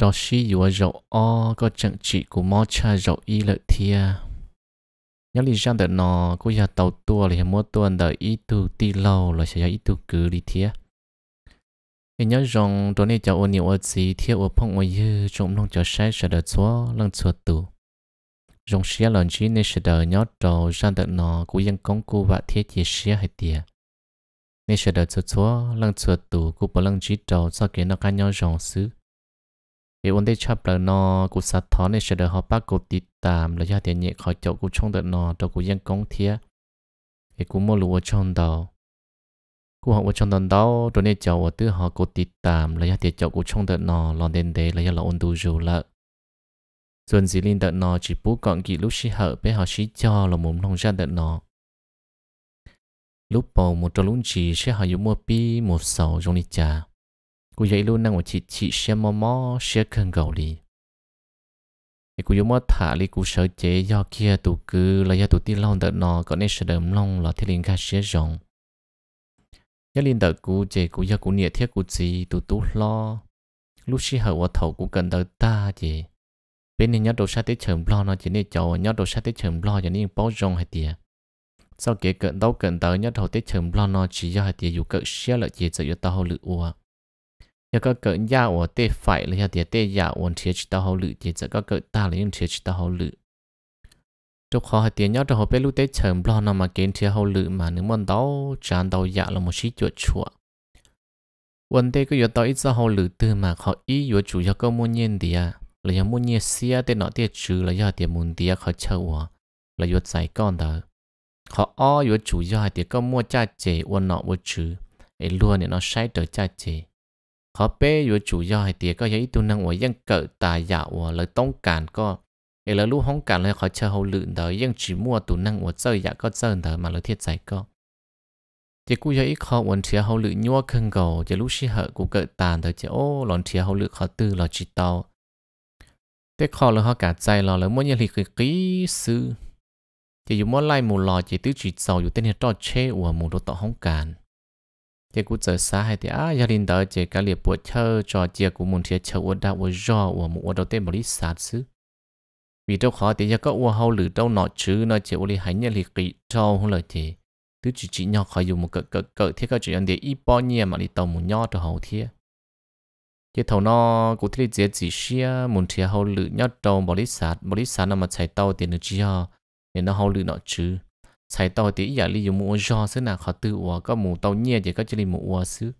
đó xí dùa rậu o có chẳng chỉ của mò cha rậu y lợi thia nhớ lý ra đợt nọ cô nhà tàu tua là mua tuần đợi ít tu ti lâu là sẽ ít tu cứ đi thia em nhớ rằng tối nay cháu ôn nhiều ở gì theo ở phong ở dư trong nông cho sai sẽ đợt xóa lần xóa tù rong xía lần chỉ nên sẽ đợi nhớ trâu ra đợt nọ của dân công cô và thiết chia xía hay tiệt nên sẽ đợi xóa lần xóa tù của bà lần chỉ trâu sau khi nó cá nhau rong xứ vì ổn định chấp lời nó của sát thọ nên sẽ đợi họ bắt cô tít tạm là gia tiền nhẹ khỏi chỗ của trong đợt nó cho của dân công thiết vì cũng mua lúa trong đầu của họ trong đợt đó rồi nên cháu ở tư họ cô tít tạm là gia tiền chỗ của trong đợt nó lon đền để là gia là ổn đủ rồi lợ dồn dĩ linh đợt nó chỉ bố còn kỹ lúc xí hở bé họ xí cho là muốn nông ra đợt nó lúc bầu một trò lúc chỉ sẽ họ dùng mua pi một sầu trong đi trà cô dạy luôn năng một chị xem mò sẽ cần gầu đi thì cô dùng mua thả đi cô sợ chế do kia tụ cứ là do tụ ti long đợt nó có nên sẽ đầm long là thiết linh ca sẽ rộng nhớ linh đợt cô chế cô do cô nhiệt thiết cô gì tụ tú lo lúc xí hở vào thầu cô cần đợt ta gì bên này nhớ đồ sát tới chấm lo nó chỉ nên cho nhớ đồ sát tới chấm lo cho nên bao rong hay tiệt sau kia cận đâu cận tới nhớ đồ tới chấm lo nó chỉ do hay tiệt dù cận xé lợi chỉ cho tao hậu lự ua nhớ có cận ya ua tê phải là tiệt tê ya ua thiệt chỉ tao hậu lự chỉ cho có cận ta là những thiệt chỉ tao hậu lự trong khó hay tiệt nhớ đồ bên lúc tới chấm lo nó mà kiến thiệt hậu lự mà nếu muốn đâu tràn đầu ya là một xí chuột chua vấn đề có yếu tố ít do hậu lự từ mà họ ý yếu chủ yếu có muốn nhiên đi à là do muốn nhẹ xia tên nọ tiệt trừ là do tiền muốn tiệt khó châu à là do giải con đó họ o do chủ do tiệt có mua cha chế uốn nọ uốn trừ ấy luôn để nó sai trở cha chế họ bé do chủ do tiệt có giấy tu năng uốn dân cỡ tài dạo uốn lời tông cản có ấy là lúc hóng cản là khó chờ hậu lượn đó dân chỉ mua tu năng uốn chơi dạ có chơi đó mà lời thiết giải có chỉ cú giấy khó uốn chia hậu lượn nhua khăn gầu chỉ lúc xí hở cú cỡ tàn đó chỉ ô lòn chia hậu lượn khó tư là chỉ tao thế khó là họ cảใจlà mỗi nhà thì kỹ sư chỉ dùng mỗi lại một lò chỉ tứ chỉ giàu dùng tên hiện trò chế của một đồ tỏ hông cản chỉ cũng chờ xa hay thì gia đình đó chỉ cả liệp buổi chơi trò chia của một thiệt chơi của đạo của do của một đầu tên bảo lý sát xứ vì đâu khó thì giờ có của hậu lử đâu nọ chứ nó chỉ uli hành nhà thì kỹ trâu không lời thì tứ chỉ nhau khỏi dùng một cỡ thiết các chuyện để ít bao nhiêu mà đi tàu một nhau cho hậu thiết cái thầu nó cụ thể dễ chỉ xia muốn thiệt hậu lự nhát trâu bảo lý sát nó mà chạy tàu tiền được chưa nên nó hậu lự nó chứ chạy tàu thì giờ lý dùng mua do xứ nào họ tự uống có mua tàu nhẹ chỉ có chỉ mua uống xứ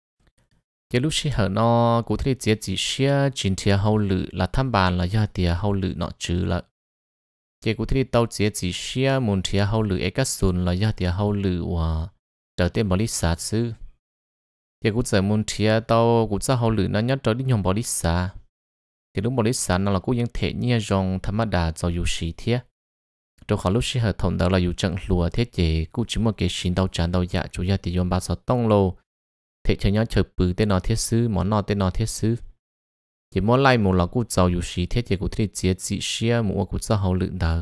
cái lúc xí hở nó cụ thể dễ chỉ xia chính thiệt hậu lự là tham bàn là do thiệt hậu lự nó chứ là cái cụ thể tàu dễ chỉ xia muốn thiệt hậu lự cái xuân là do thiệt hậu lự và trở tên bảo lý sát xứ thì cũng giờ muốn chia tao cũng sao hậu lử nó nhớ tới đi nhom bảo lý xa thì lúc bảo lý xa nó là cũng những thể nhẹ rong tham đà cho dù xí thế trong họ lúc xí hợp同đó là dù trận lùa thế chỉ cũng chỉ một cái xin đâu trả đâu dạ chủ yếu thì dùng ba sáu tông lô thể chơi nhớ chơi bự tên nó thiết sư món nọ tên nó thiết sư chỉ mỗi lại một là cũng cho dù xí thế chỉ cũng thể chia chỉ xia một cũng sao hậu lử đó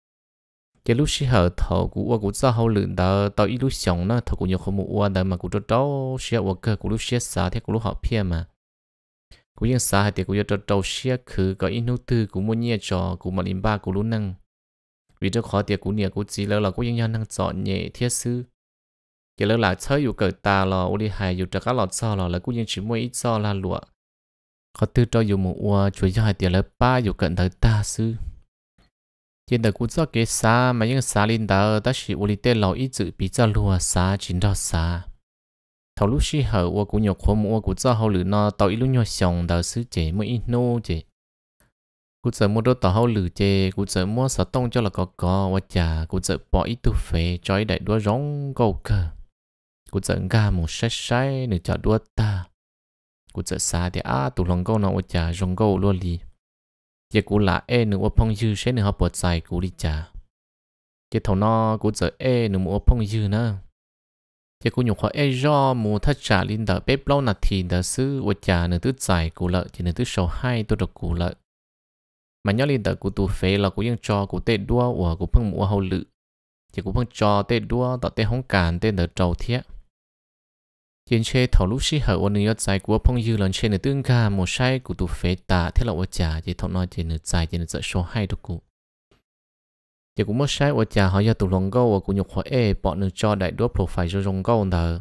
cái lúc xí hở thầu của sao hậu lượn đó tao ít lúc sống nó thầu của nhiều không mua đó mà của trâu xía của cơ của lúc xía xa thế của lúc họ phe mà của những xa thì của trâu xía khử có ít nút tư của mua nhẹ trò của mặt ba của lúc năng vì cho khó tiệt của nhiều của chỉ là của những năng chọn nhẹ thiết sư cái lỡ lại chơiอยู่เกิดตาลออุลิหายอยู่จากการหลอดซอลอแล้วกูยังชิมวยอีซอลาหลัวเขาตื้อจออยู่หมู่ช่วยย่อยเตี๋ยแล้วป้าอยู่เกิดเถิดตาซื้อ现在古早给啥嘛用啥领导，但是我里的老一直比较多啥知道啥。头路时候我古有看我古早后里呢，到一路有想到是这么一弄这。古早么都到后里这，古早么啥动作了个，我家古早bỏ ít tu phê cho ít đại đua rong câu cơ.古早ga một sai nữa cho đua ta.古早啥thì tụ lòng câu nó我家rong câu luôn đi. Giờ cú là nữa phong dư sẽ nữa họ bỏ dài cú đi trả cái thầu nó cú giờ nữa mua phong dư nữa giờ cú nhục họ do mua thắt trả linh đỡ bếp lâu nạt thì đỡ xứ ở trả nữa tứ dài cú lợi chỉ nữa tứ sầu hai tôi được cú lợi mà nhớ linh đỡ cú tụ phê là cúยังcho cú tê đua của cú phong mua hậu lự giờ cú phong cho tê đua tạo tê hóng càn tê đỡ trầu thiết trên xe thầu lúc xí hởวันนี้ใจcủa phong dư lần trên nửa tương ca một sai của tụ phế tà thế là ở trà chỉ thọ nói trên nửa dài trên nửa sợ số hai đó cụ chỉ cũng một sai ở trà họ giờ tụ lòng câu của nhục họ bọn nửa cho đại đua profile cho rong câu đờ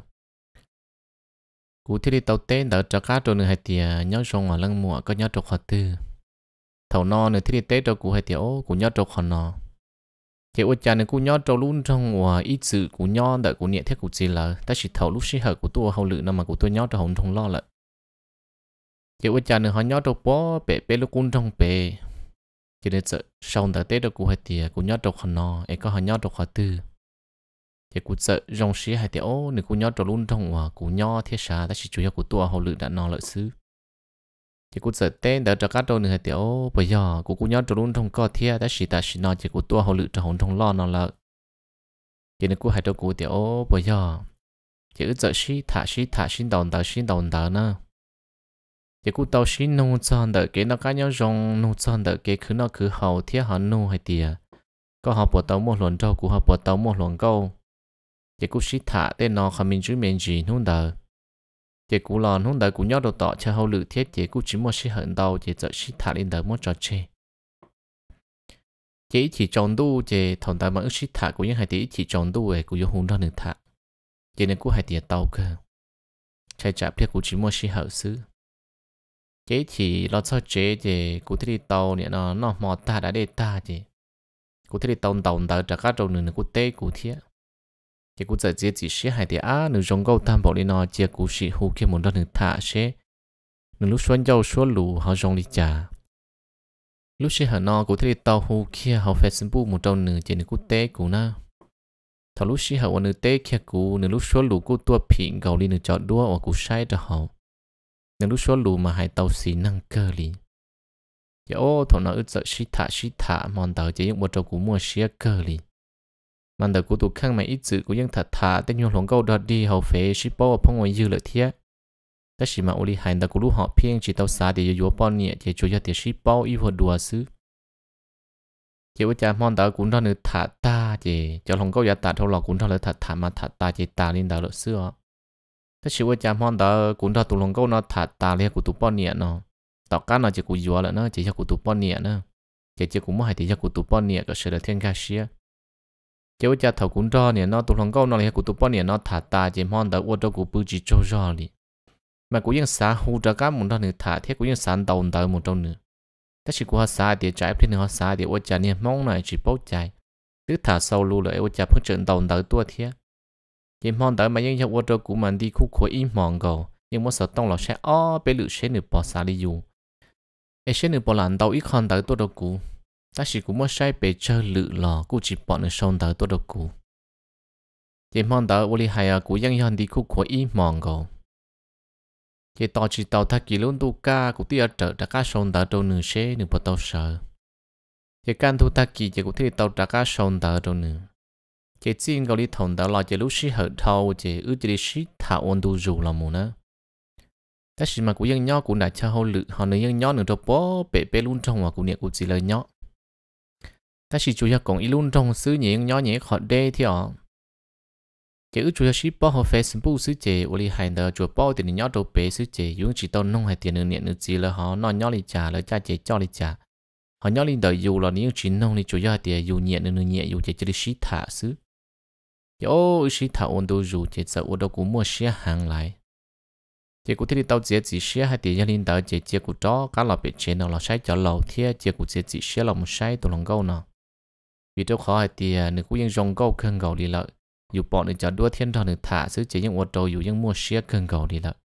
cụ thì đi tàu tên đờ cho cá trâu nửa hai tia nhớ rong ở lăng mùa có nhớ trâu họ tư thầu no nửa thì đi tết cho cụ hai tia ô cụ nhớ trâu họ no chỉ ở trà nửa cụ nhớ trâu luôn trong và ít sự cụ nhớ đợi cụ nhẹ thế cụ gì là ta chỉ thầu lúc xí hở của tôi hậu lự nằm mà của tôi nhớ trâu hồng trong lo lại chỉ ở trà nửa họ nhớ trâu bó bể lúc cung trong bể chỉ để sợ sau đợt tết đó cụ hai tia cụ nhớ trâu họ no ấy có họ nhớ trâu họ tư thì cụ sợ rong xí hai tia ô nửa cụ nhớ trâu luôn trong và cụ nhớ thế sao ta chỉ chủ yếu của tôi hậu lự đã no lợi xứ chỉ cụ sợ tên đợt cho các trâu nửa hai tia ô bây giờ cụ nhớ trâu luôn trong co thế ta chỉ no chỉ của tôi hậu lự trâu hồng trong lo no lợi chỉ nửa cụ hai trâu cụ tia ô bây giờ chỉ ước sợ xí thả xí đòn đào nữa chỉ cụ tàu xí nô chọn đợi cái nó cá nhau rong nô chọn đợi cái cứ nó cứ hậu thế họ nô hai tia có họ bỏ tàu một lần trâu cụ họ bỏ tàu một lần câu chỉ cụ xí thả tên nó không mình chú mình gì nôn đợi chỉ cụ lò nôn đợi cụ nhớ đồ tỏ cho hậu lự thiết chỉ cụ chỉ mua xí hận đầu chỉ sợ xí thả lên đợi mua trò chơi chỉ tròn đu chỉ thằng ta mà ước xí thả của những hai tí chỉ tròn đu ấy của những hùng đó nữa thả chỉ nên cụ hai tia tàu cơ chạy chạp thiết cụ chỉ mua xí hậu xứ chỉ lo cho chế chỉ cụ thì tàu này nó mò ta đã để ta chỉ cụ thì tàu đợi trả các trâu nữa cụ tê cụ thiết chỉ cụ giờ chỉ xí hai tia nửa rong câu tam bảo đi nó chỉ cụ xí hú kia một đó nữa thả xế nửa lúc xuân dâu xuân lù họ rong đi trả lúc xí hở nó cụ thì tàu hú kia họ Facebook một trâu nửa chỉ nửa cụ tê cụ na thằng lúc xí hở nửa tê kia cụ nửa lúc xuân lù cụ tua pin gầu đi nửa chọn đua và cụ sai cho họ nửa lúc xuân lù mà hai tàu xí năng cơ li giờ ô thằng nó ước sợ xí thả mòn tàu chỉ những một trâu cụ mua xí cơ li mà đời của tụi khang mày ít sự của dân thật thà tên nhung lòng câu đợt đi hậu phế ship bao phong ngoài dư lợi thiết tất chỉ mà uli hành đời của lúc họ phiên chỉ tàu xa để dụ bao nhẹ chỉ chủ yếu để ship bao yêu đùa xứ chỉ với cha mòn đời cũng đó nữa thà ta chỉ cho lòng câu giả ta thâu lò cũng đó là thật thà mà thật ta chỉ ta lên đời lợi xưa tất chỉ với cha mòn đời cũng đó tụi lòng câu nó thật ta lên của tụi bao nhẹ nó tao cá nó chỉ của dùa lại nó chỉ cho của tụi bao nhẹ nữa chỉ cũng mới hay thì cho của tụi bao nhẹ có sự là thiên ca xía chỉ với cha thầu cũng cho nè nó tụi lòng câu nó là của tụi bao nè nó thả ta chỉ mong đợi ô tô của bự chỉ cho rõ đi mà cũng những xã hú cho các món đó nữa thả thế cũng những sản đầu đợi một trong nữa tất chỉ của họ xã để trái phía họ xã để ô cha nè mong này chỉ bốc chạy cứ thả sâu luôn lại ô cha phát triển đầu đợi tua thế chỉ mong đợi mà những ô tô của mình đi khu khối im mòn gầu nhưng mà sợ tông là sẽ bé lự sẽ được bỏ xa đi dù sẽ được bỏ làn đầu ít con đợi tua đâu cũ ta chỉ cũng mới sai bề chơi lự lò cũng chỉ bọn nó sông tới tôi đâu cũ chỉ mong tới ô li hay của dân đi khu của im mòn gò chỉ tao chỉ tao thay kỳ luôn tu ca của tia trợ đã cá sông tới đâu nửa xe nửa bắt tao sợ chỉ can thu thay kỳ chỉ của tia tao đã cá sông tới đâu nửa chỉ xin gọi đi thòng tới lo chỉ lúc xí hở thâu chỉ ước chỉ xí thả ôn tu dù là mù nữa ta chỉ mà của dân nhỏ cũng đã cho hậu lự họ nơi dân nhỏ nửa đâu bó bể luôn trong mà của nhẹ của chỉ lời nhỏ ta chỉ chủ yếu còn ít luôn trong xứ nhện nhỏ nhẹ khó đê thì họ chỉ ước chủ yếu ship bao họ Facebook xứ chế ô li hành đờ chuột bao tiền nhỏ đầu bể xứ chế dùng chỉ tao nông hay tiền nửa nhện nửa gì là họ nói nhỏ li trả là cha chế cho li trả họ nhỏ li đợi dù là nếu chỉ nông li chủ yếu tiền dù nhện nửa nhện dù chế chỉ ship thả xứ ô ship thả ôn đồ dù chế sợ ô đâu cũng mua share hàng lại chế cụ thì tao chế chỉ share hay tiền gia linh đợi chế cụ đó cá lò bị chế nào là sai cho lầu thế chế cụ chế chỉ share là một sai tụi lòng câu nào vì đâu khó thì nếu cũngยังrong câu khơi gầu đi lợi dù bọn người cho đua thiên thần được thả xứ chỉ những ô tô dù những mua xe khơi gầu đi lợi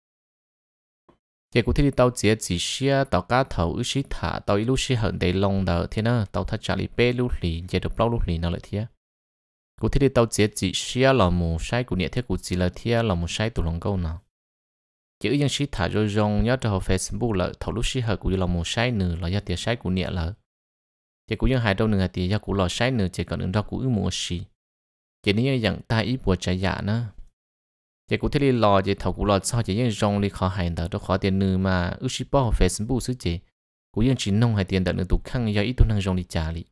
chỉ cũng thì tao chỉ xe tao cá thầu ước xí thả tao ít lúc xí hận để lòng đỡ thế nào tao thật trả lý bê lúc lì chỉ được bao lúc lì nào lợi thế cũng thì tao chỉ xe là một sai của nhẹ thế cũng chỉ là thế là một sai tụi lòng câu nào chỉ những xí thả rồi rong nhớ cho Facebook lợi thầu lúc xí hận cũng là một sai nữa là do tiền sai của nhẹ lợi chỉ cũng như hai đâu nữa thì do cũng lò sai nữa chỉ còn nữa đó cũng mua xì chỉ nếu như ta ít buộc trái giả nữa chỉ cũng thấy lò chỉ thầu cũng lò sao chỉ những rong đi khó hành đó khó tiền nữa mà ước ship bao Facebook xứ chỉ cũng như chỉ nông hay tiền đợt nữa tụ khăn do ít tụ năng rong đi trả đi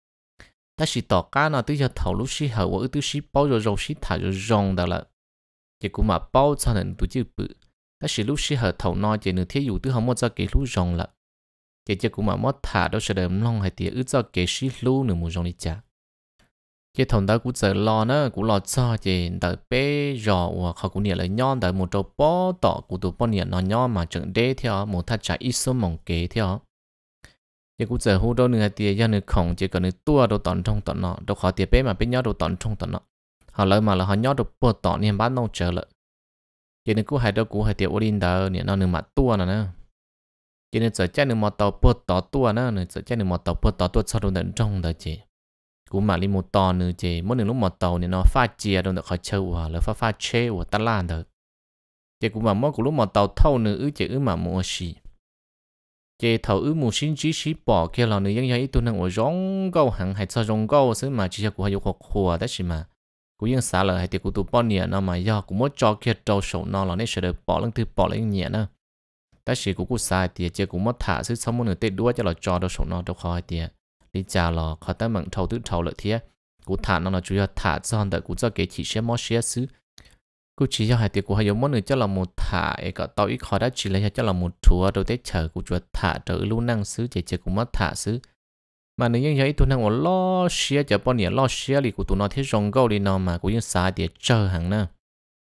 ta chỉ tỏ cá nào tới giờ thầu lúc xí hậu ước tứ ship bao rồi rong ship thả rồi rong đó là chỉ cũng mà bao cho nên tụi chứ bự ta chỉ lúc xí hợp thầu no chỉ nửa thiết dụ tứ không muốn cho cái lúc rong là chỉ cũng mà mất thả đâu sẽ đầm long hay tiệt ứ cho cái xí lúc nửa một rong đi chả chỉ thằng đó cũng giờ lo nữa cũng lo cho chỉ đợi bé rò hoặc họ cũng nhớ là nhon đợi một trâu bó tỏ của tụi bọn nhớ nó nhon mà trận đế theo một thắt chạy ít số mỏng kế theo chỉ cũng giờ hú đâu nửa tiệt do nửa khổng chỉ cần nửa tua đâu tận trong tận nọ đâu khó tiệt bé mà bé nhớ đâu tận trong tận nọ họ lợi mà là họ nhớ được bớt tỏ nên bán nông trở lại chỉ nên cũng hay đâu cũng hay tiệt ổn định đó nên nó nửa mặt tua nữa chỉ nên giờ chơi nửa mặt tàu bớt tỏ tua nữa nửa giờ chơi nửa mặt tàu bớt tỏ tua sau đó tận trong đó chỉ cũng mà đi một tàu nữa chỉ mỗi nửa lúc một tàu nên nó pha chia đâu được khỏi chơi hoặc là pha chế hoặc ta lan được chỉ cũng mà mỗi lúc một tàu thâu nữa chỉ mà mua xì chỉ thầu mua xin chỉ bỏ kia là nữa những ít tu năng ở rong câu hàng hay cho rong câu xứ mà chỉ cho của hay học khóa đó chỉ mà cũng những xã lợi hay thì cũng tụ bao nhiêu nó mà do cũng muốn cho kia trâu sầu nó là nên sẽ được bỏ lưng thứ bỏ lên nhẹ nữa ta chỉ cũng sai thì chỉ cũng mất thả xứ xong một nửa tết đua cho là cho trâu sầu nó đâu khỏi thì đi chả là khó tới mạng trâu thứ trâu lợi thế cũng thả nó là chủ yếu thả cho đợi cũng cho cái chỉ sẽ mót xé xứ cũng chỉ cho hai thì cũng hay giống món nữa cho là một thả ấy có tao ít khó đã chỉ lấy cho là một thua đầu tết chờ cũng chủ thả trở luôn năng xứ chỉ cũng mất thả xứ mà nếu như vậy tụi nó lo xia cho bọn nhỉ lo xia thì của tụi nó thấy rong câu đi nó mà cũng như xài để chờ hàng nè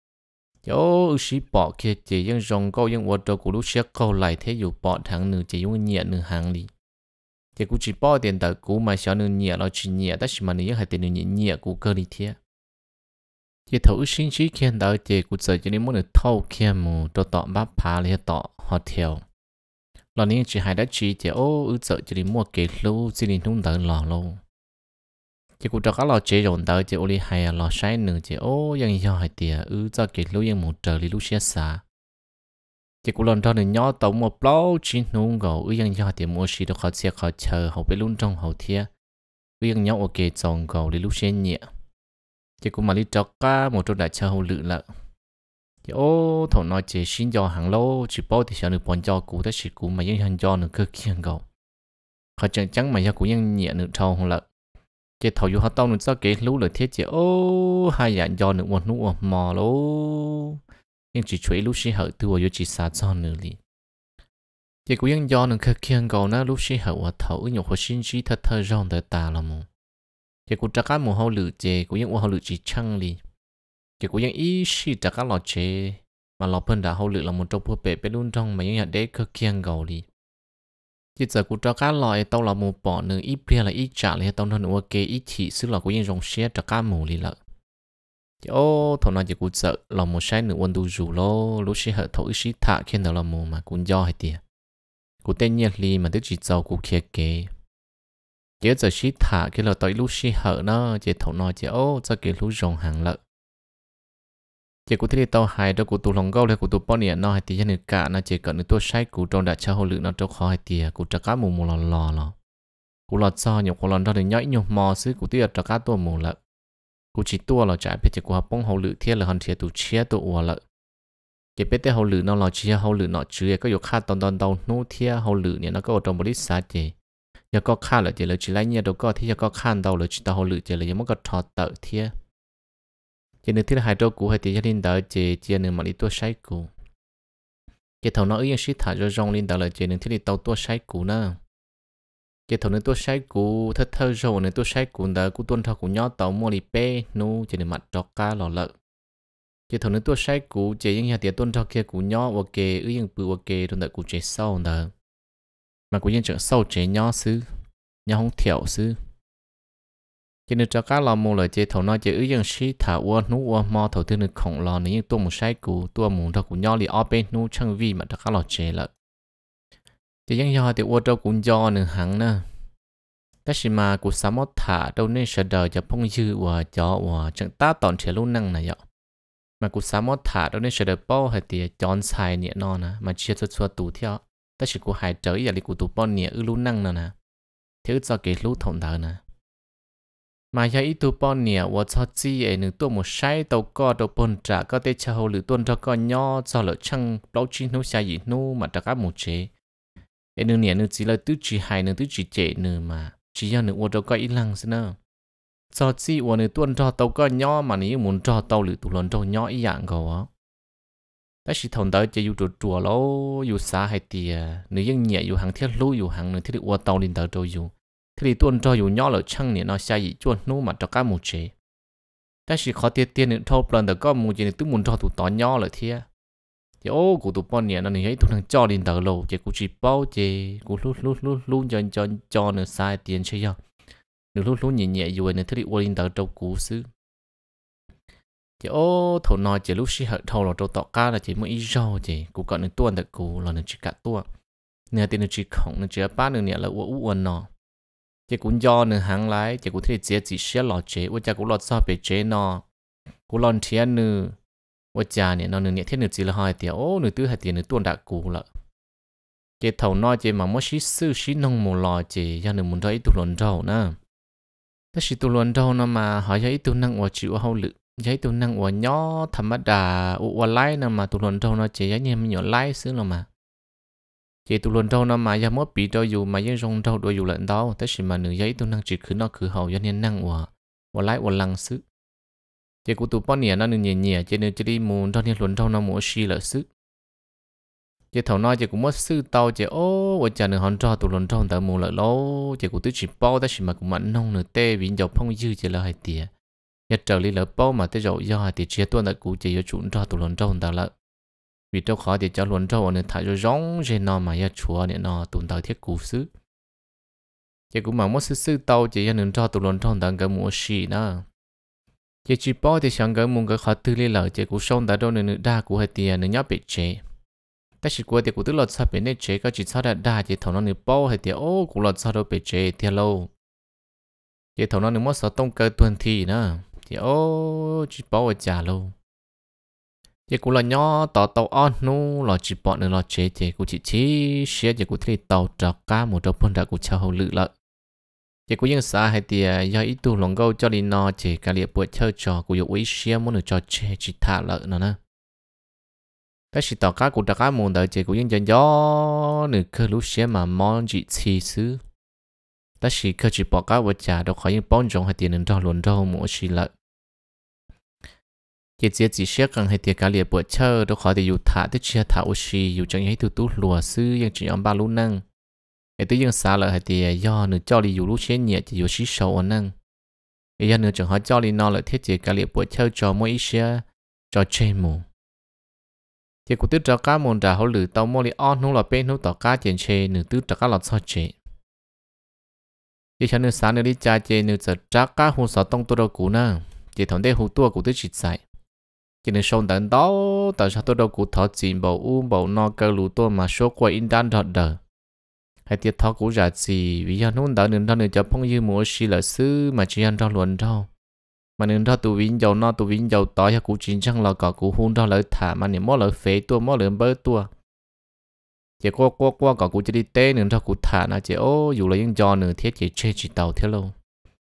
chỗ sĩ bỏ kia chỉ những rong câu những vật đồ của lúc xia câu lại thế dù bỏ thằng nửa chỉ những nhẹ nửa hàng đi chỉ cũng chỉ bỏ tiền tờ cũ mà xia nửa nhẹ nó chỉ nhẹ tất mà nếu hai tiền nửa nhẹ nhẹ của cơ đi thế chỉ thấu sinh trí kia đó chỉ cũng sợ cho nên muốn được thâu kia mù cho tọ bắp phá lấy tọ họ theo lần này chỉ hai đã chỉ ứ sợ chỉ đi mua cái lô chỉ đi nung đỡ lò lô chỉ cũng cho các lò chế rộn đỡ chỉ ô li hay lò sai nữa chỉยังdo hai tiệt cho cái lô ยัง một trời đi lúc xé xả chỉ cũng lần đó được nhỏ tàu một bao chỉ nung gạo ยัง do hai tiệt mua xí được khó xe khó chờ hậu bên luôn trong hậu thiê ยัง nhỏ ok trồng gạo đi lúc xé nhẹ chỉ cũng mà đi cho cá một chỗ đại chờ hậu lự lợ thằng nói chỉ xin cho hàng lô chỉ bao thì sao được bọn cho cụ tới chỉ cụ mà những hàng cho nữa cơ kiêng gạo họ chẳng chẳng mà cho cụ những nhẹ nữa trâu không lợ chỉ thầu vô họ tao nữa sao cái lú lợi thiết chỉ hai dạng cho nữa một nụ mò lô nhưng chỉ chuối lú xí hở từ vô chỉ xả cho nữa đi chỉ cụ những cho nữa cơ kiêng gạo nó lú xí hở và thầu nhiều họ xin chỉ thật thơ rong tới ta là mù chỉ cụ chắc cái mù hậu lự chỉ cụ những hậu lự chỉ chăng đi chỉ cũng những ý sĩ trả các lò chế mà lò phân đã hậu lự là một trong bộ bể bên luôn trong mà những nhà đế cơ kiêng gầu đi chỉ giờ cũng cho các lò tao là một bỏ nửa ít bia là ít trả lại tao hơn nữa kê ít chỉ xứ là cũng những rong xe trả các mù đi lợ thằng nào chỉ cũng sợ là một sai nửa quân tu rủ lô lúc sĩ hở thấu ý sĩ thả khi nào là mù mà cũng do hay tiệt cũng tên nhiệt li mà tức chỉ giàu cũng kia kê chỉ giờ sĩ thả khi là tới lúc sĩ hở nó chỉ thằng nào chỉ cho cái lúc rong hàng lợ chỉ cụ thể tàu hai đó cụ tụ lòng câu hay cụ tụ bao nhiêu nó hay thì nhân cả nó chỉ cần được tôi sai cụ trong đã cho hồ lự nó cho khó hay thì cụ cho cá mù mù lò cụ lọt cho nhiều cụ lọt ra được nhảy nhiều mò xứ cụ tiếc cho cá tua mù lợ cụ chỉ tua là trái biết chỉ cụ học bông hồ lự thiên là hoàn thiện tụ chia tụ ua lợ chỉ biết tới hồ lự nó là chia hồ lự nó chứa có dục khát tòn nô thiên hồ lự này nó có ở trong một lít xá chỉ giờ có khát là chỉ là chỉ lấy nhiều đâu có thì giờ có khát đâu là chỉ tao hồ lự chỉ là giờ mới có thọ tự thiên chỉ nên thứ hai đâu cụ hay thì gia đình đó chỉ nên mà đi tua sai cụ chỉ thầu nó ứng sĩ thả cho rong lên đó là chỉ nên thứ đi tàu tua sai cụ nữa chỉ thầu nên tua sai cụ thất thơ rồi nên tua sai cụ đó cụ tuân theo cụ nhỏ tàu mua đi pe nu chỉ nên mặt trọc cá lò lợ chỉ thầu nên tua sai cụ chỉ những nhà tiền tuân theo kia cụ nhỏ ok ứng bự ok tuân đợi cụ chỉ sau đó mà cụ những chuyện sau chỉ nhỏ xứ nhỏ không thiểu xứ chỉ nên cho các lò mù lời chế thầu nói chế ư dân sĩ thả ua nú ua mò thầu tư được khổng lò nếu như tua một sai cũ tua mù thầu cũng nhau li ở bên nú chân vi mà cho các lò chế lợi chỉ dân do thì ua đâu cũng do nửa hàng nè tất nhiên mà cũng sắm mót thả đâu nên sợ đời cho phong dư và cho và chẳng ta tòn chế luôn năng này vậy mà cũng sắm mót thả đâu nên sợ đời bao hay thì chọn xài nhẹ nó nè mà chia cho chua tủ theo tất nhiên cũng hại trở giờ đi cũng tủ bao nhẹ ư luôn năng nè thiếu cho cái lú thòng thở nè mà giờ ít tu bao nhiêu, 我操鸡诶，你多么晒到高到半扎，个得吃好了炖着个鸟，做了称包起努下一努嘛，大家冇吃。诶，你年你只了都只还你都只借你嘛，只要你我着个一两是呢。 cho chi của người tuân cho tàu có nhỏ mà nếu muốn cho tàu lử tụ lần trâu nhỏ ý dạng cầu á ta chỉ thằng tới chỉอยู่chùa lốอยู่xa hay tiề nếuยังnhẹอยู่hàng thiết lúอยู่hàng nữa thiết đi qua tàu lên tới trâuอยู่thiết đi tuân choอยู่nhỏ lỡ chăng nè nó sai gì chuột nú mà cho cá mù chế ta chỉ khó tiết tiền nữa thâu lần tới có mù chế nữa tức muốn cho tụ tỏ nhỏ lỡ thiê chỉ ô cụ tụ bọn nè nó này ấy tụ thằng cho lên tới lô chỉ cụ chỉ bao chỉ cụ lú cho nữa sai tiền chơi nhau được lúc nhẹ nhẹ rồi nên thứ đi qua lên tới trâu cũ xứ chỉ ô thầu nói chỉ lúc xí hở thầu là trâu tọ cá là chỉ mới ít rau chỉ cũng còn nên tuôn được cũ là nên chỉ cả tua nè tiền nên chỉ khổng nên chỉ ba nửa nè là uốn nọ chỉ cũng do nửa hàng lái chỉ cũng thấy chỉ xé lọt chế uốn cha cũng lọt sao bị chế nọ cũng lon thiên nửa uốn cha nè nó nửa thiết nửa chỉ là hai tiền ô nửa tư hai tiền nửa tuôn đã cũ là chỉ thầu nói chỉ mà mới xí sư xí nông một lò chỉ cho nửa muốn thấy tụ lon rau nè ta chỉ tụ luận đâu nó mà họ thấy tụ năng của chịu hậu lự thấy tụ năng của nhỏ thầm đà của lái nó mà tụ luận đâu nó chỉ thấy nhầm nhỏ lái xứ nó mà chỉ tụ luận đâu nó mà giờ mất bị đâu dù mà dân rong đâu đôi dù lận đâu ta chỉ mà nửa giấy tụ năng chỉ cứ nó cứ hậu cho nên năng của lái của lăng xứ chỉ của tụ bao nhiêu nó nửa nhẹ nhẹ chỉ nửa chỉ đi mù cho nên luận đâu nó mua xì lợ xứ chỉ thầu nói chỉ cũng mất sư tàu chỉ ô ở nhà nửa hòn trò tụ luận trong tàu mù lợ lố chỉ cũng tứ chỉ bao ta chỉ mà cũng mạnh nông nửa tê vì dầu phong dư chỉ là hai tía nhà trở đi lợ bao mà tới dầu do thì chia tuần là cụ chỉ có chuẩn trò tụ luận trong tàu lợ vì trâu khó thì cho luận trâu nửa thải rồi rong trên nó mà nhà chúa nè nó tụi tàu thiết cụ xứ chỉ cũng mà mất sư tàu chỉ cho nửa trò tụ luận trong tàu cái mùa xì nữa chỉ bao thì chẳng cái mùng cái khó tư lý lợ chỉ cũng xong tại đâu nửa đa của hai tía nửa nhóc bị chế ta chỉ qua thì cũng tức là sao bên này chế có chỉ sao đã chỉ thằng nó nửa bao hay thì ô cũng là sao đâu bị chế thì lâu chỉ thằng nó nửa mất sao tông cơ tuần thì nữa thì ô chỉ bao ở trả lâu chỉ cũng là nhỏ tàu on nu là chỉ bọn nữa là chế thì cũng chỉ xe chỉ cũng thấy tàu trọc cá một trâu phân đã cũng chào hậu lự lợi chỉ cũng những xã hay thì do ít tu lòng câu cho đi nó chỉ cả liệp buổi chơi trò cũng dùng ý xe muốn được cho chế chỉ thả lợi nữa nè cái sự tỏ cá của tất cả mọi người chỉ có những gió nửa cơ lúc xưa mà mong chỉ xì xứ, ta chỉ cơ chỉ bỏ cá vào trà đâu khỏi những bón trồng hay tiền nên cho luồn rau mỗi xì lợi, chỉ xưa cần hay tiền cả liệp bữa chơi đâu khỏi thì dù thả tới chia thả oxy dù chẳng hay từ tú lùa xứ nhưng chỉ ông ba lú năng, cái tới những xa lợi hay tiền do nửa cho đi dù lúc xưa nhẹ chỉ dù xí sầu ở năng, cái do nửa chẳng hỏi cho đi nó lợi thiết chỉ cả liệp bữa chơi cho mỗi xưa cho chơi mù chỉ cụ tứ cho cá môn trà hậu lử tàu mô li on nô là bên nô tàu cá chèn chê nửa tứ cho cá lọt sao chê chỉ cho nửa sáng nửa đi cha chê nửa giờ trả cá hôn sọ tông tôi đâu cũ nè chỉ thằng đây hú tua cụ tứ chỉ dạy chỉ nửa sông tận đó tại sao tôi đâu cụ thọ chìm bầu no cơ lù tôi mà số qua in đan đọt đờ hay tiệt thọ cụ giả gì vì anh nôn đỡ nửa cho phong dư mua xì là xứ mà chỉ ăn cho luận đâu mà nên đó tụ vinh dầu no tụ vinh dầu tỏi hay củ chín chăng là cả củ hun đó lợi thả mà nếu mỏ lợi phế tua mỏ lợi bơ tua chỉ qua cả củ chỉ đi té nên đó củ thả na chỉ ô dù là những giò nửa thiết chỉ chơi chỉ tàu thế lâu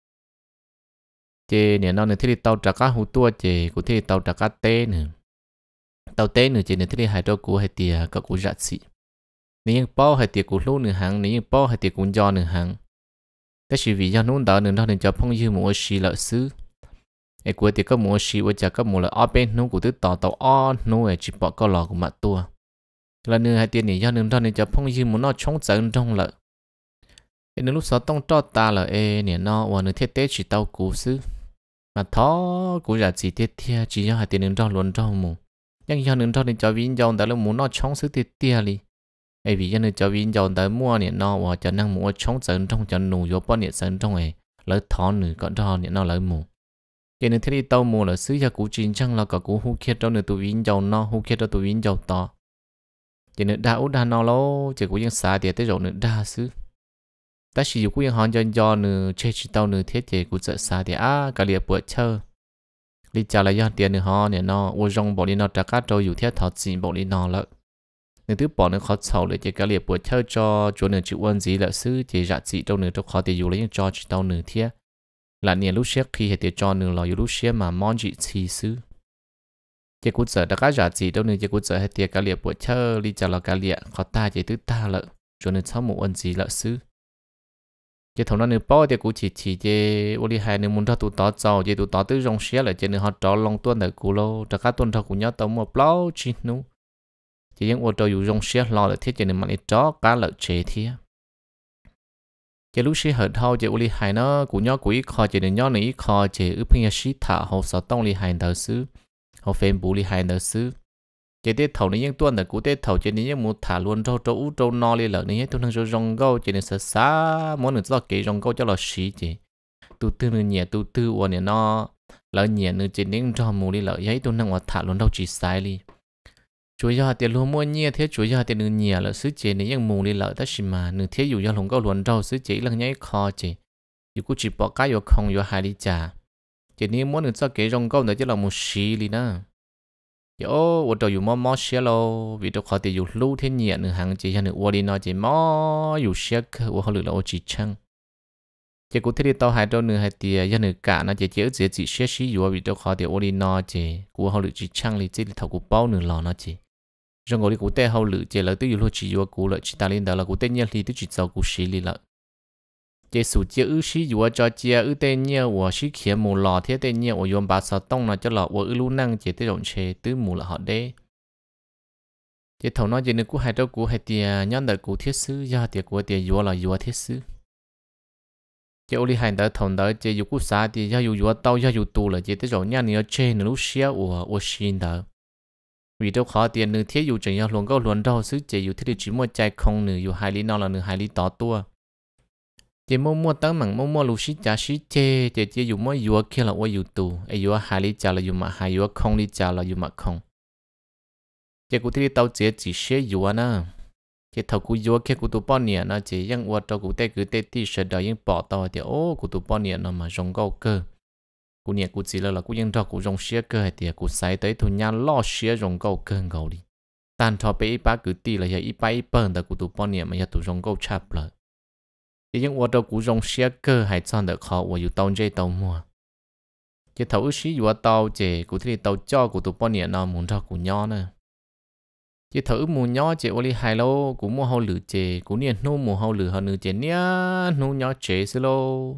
chỉ nếu nó nửa thiết đi tàu trả cá hu tua chỉ củ thiết đi tàu trả cá té nữa tàu té nữa chỉ nửa thiết đi hai đôi củ hai tia cả củ giặt xị nếu những bao hai tia củ lú nửa hàng nếu những bao hai tia củ giò nửa hàng thế chỉ vì do nôn đó nửa đó nên cho phong dư một xì lợi xứ ai cuối thì có mua xí với chả có mua là ở bên nó cũng tức tàu on nó ấy chỉ bỏ câu lò của mặt tua là nửa hai tiền này do nửa đó nên cho phong dư muốn nó chống giận trong lợi nên lúc sau tông cho ta là ê nè nó và nửa thiết tế chỉ tàu cũ xứ mà thó cũng là chỉ thiết thia chỉ do hai tiền nửa đó luôn trong mù nhưng do nửa đó nên cho viên dòng tại lúc muốn nó chống xứ thiết tia đi ai vì do nửa cho viên dòng tại mua nè nó và cho năng mua chống giận trong cho nụ vô bao nhiêu giận trong ấy lỡ thó nửa còn đó nè nó lỡ mù cho nên thế đi tàu mùa là xứ gia cụ chín chăng là cả cụ hú kia trong nửa tụ vinh dầu no hú kia trong tụ vinh dầu to cho nên đa út đa no lâu chỉ cụ những xã thì tới rồi nửa đa xứ ta sử dụng cụ những hòn do nửa chơi chỉ tàu nửa thiết chế cụ sợ xã thì cả liệp bữa chơi đi chào là do tiền nửa hòn nè no ô rong bỏ đi nó trả cá trâu dù thiết thọt xịn bỏ đi nó lợ nửa thứ bỏ nửa khó sầu để chỉ cả liệp bữa chơi cho chỗ nửa chịu quân gì là xứ chỉ rạ xị trong nửa trong khó thì dù lấy những cho chỉ tàu nửa thiết là nhiều lúc xếp khi hệ tiệt cho nương là lúc xếp mà mong chị xì xứ chỉ cút sợ đã cá giả gì đâu nữa chỉ cút sợ hệ tiệt cá liệp bữa chơi đi chào là cá liệp khó ta chỉ tứ ta lợ cho nên sau một ân gì lợ xứ chỉ thầu nó nửa bao thì cú chỉ chỉ ô đi hai nửa muốn cho tụ tỏ giàu chỉ tụ tỏ tới rong xé lại chỉ nửa họ trọ long tuần tại cú lô cho các tuần thầu cú nhớ tàu một bao chi nu chỉ những ô tô dù rong xé lo lại thiết chỉ nửa mặt ít chó cá lợi chế thiệt chỉ lúc xí hở thâu chỉ ô đi hai nó cú nhớ cú ít kho chỉ nửa nhớ nửa ít kho chỉ ướp hình xí thả hồ sáu tông đi hai đầu xứ hồ phèn bù đi hai đầu xứ chỉ tết thầu này những tuần tại cú tết thầu chỉ những một thả luôn trâu trâu trâu no đi lợn này tôi đang cho rong gâu chỉ nên sợ xa muốn được do kỹ rong gâu cho là xí chỉ tu tư nữa nhẹ tu tư của này nó lỡ nhẹ nữa chỉ nên cho mù đi lợn ấy tôi đang ở thả luôn đâu chỉ sai đi chủ yếu tiền luôn mua nhẹ thế chủ yếu tiền nữa nhẹ là xứ chỉ này những mù đi lợn ta xí mà nữa thế dù do lòng gâu luôn đâu xứ chỉ là nhảy kho chỉ dù cũng chỉ bỏ cái vô không vô hai đi trả chỉ nên muốn được do kỹ rong gâu nữa chứ là một xí đi nữa yo 我都有么么些咯，为了快点有露天热呢，行只像你我的那只么有些个，我好了我只撑。chỉ cụ thể đi tàu hai đâu nữa hai tia giờ nữa cả nó chỉ ở dưới chỉ xe xí vừa vì đâu khó thì ô đi nó chỉ cụ họ lựa chỉ chăng li chỉ thầu cụ bao nữa lò nó chỉ rồi ngồi đi cụ tê họ lựa chỉ là tới vừa chỉ vừa cụ lựa chỉ ta lên đó là cụ tê nhớ li tới chỉ giàu cụ xí li lợ chỉ số chỉ ư xí vừa cho chỉ ư tê nhớ vừa xí kia mù lò thế tê nhớ vừa dùng ba sao tông nó cho lò vừa ư lu năng chỉ tới rộng xe tới mù là họ đê chỉ thầu nó chỉ nữa cụ hai đâu cụ hai tia nhớ đợi cụ thiết sứ giờ tia cụ tia vừa là vừa thiết sứ chỉ ô li hành tới thằng tới chỉ dù cú xa thì do dù tàu do dù tù là chỉ tới rồi nha nữa trên nữa lúc xíu của xin đó vì đâu khó tiền nữa thiết dù chẳng luôn có luôn đâu xứ chỉ dù thiết chỉ mua chai không nữa dù hai lý nó là nữa hai lý tỏ tua chỉ mua tấm mảng mua lúc xí trả xí chê chỉ dù mua dù kia là dù tù ai dù hai lý trả là dù mà hai dù không lý trả là dù mà không chỉ cú thiết tàu chỉ xé dù nữa chỉ thầu cú vô kia cú tụ bao nhiêu nó chỉ ยัง qua cho cú tê cứ tê tí sợ đời ยัง bỏ tao thì ô cú tụ bao nhiêu nó mà rong gâu cơ cú nhiêu cú chỉ là cú ยัง cho cú rong xía cơ thì cú sai tới thu nhà lo xía rong gâu cơ gâu đi tan cho bé ít ba cứ tí là giờ ít ba ít bận tại cú tụ bao nhiêu mà giờ tụ rong gâu chắp lại chỉ ยัง qua cho cú rong xía cơ hay chọn được khó và yêu tao chơi tao mua chỉ thầu ước xí yêu tao chỉ cú thì tao cho cú tụ bao nhiêu nó muốn cho cú nhỏ nữa chỉ thử mù nhỏ chỉ ô li hai lô cũng mua hậu lử chế cũng niên nu mù hậu lử họ nữ chế nia nu nhỏ chế xí lô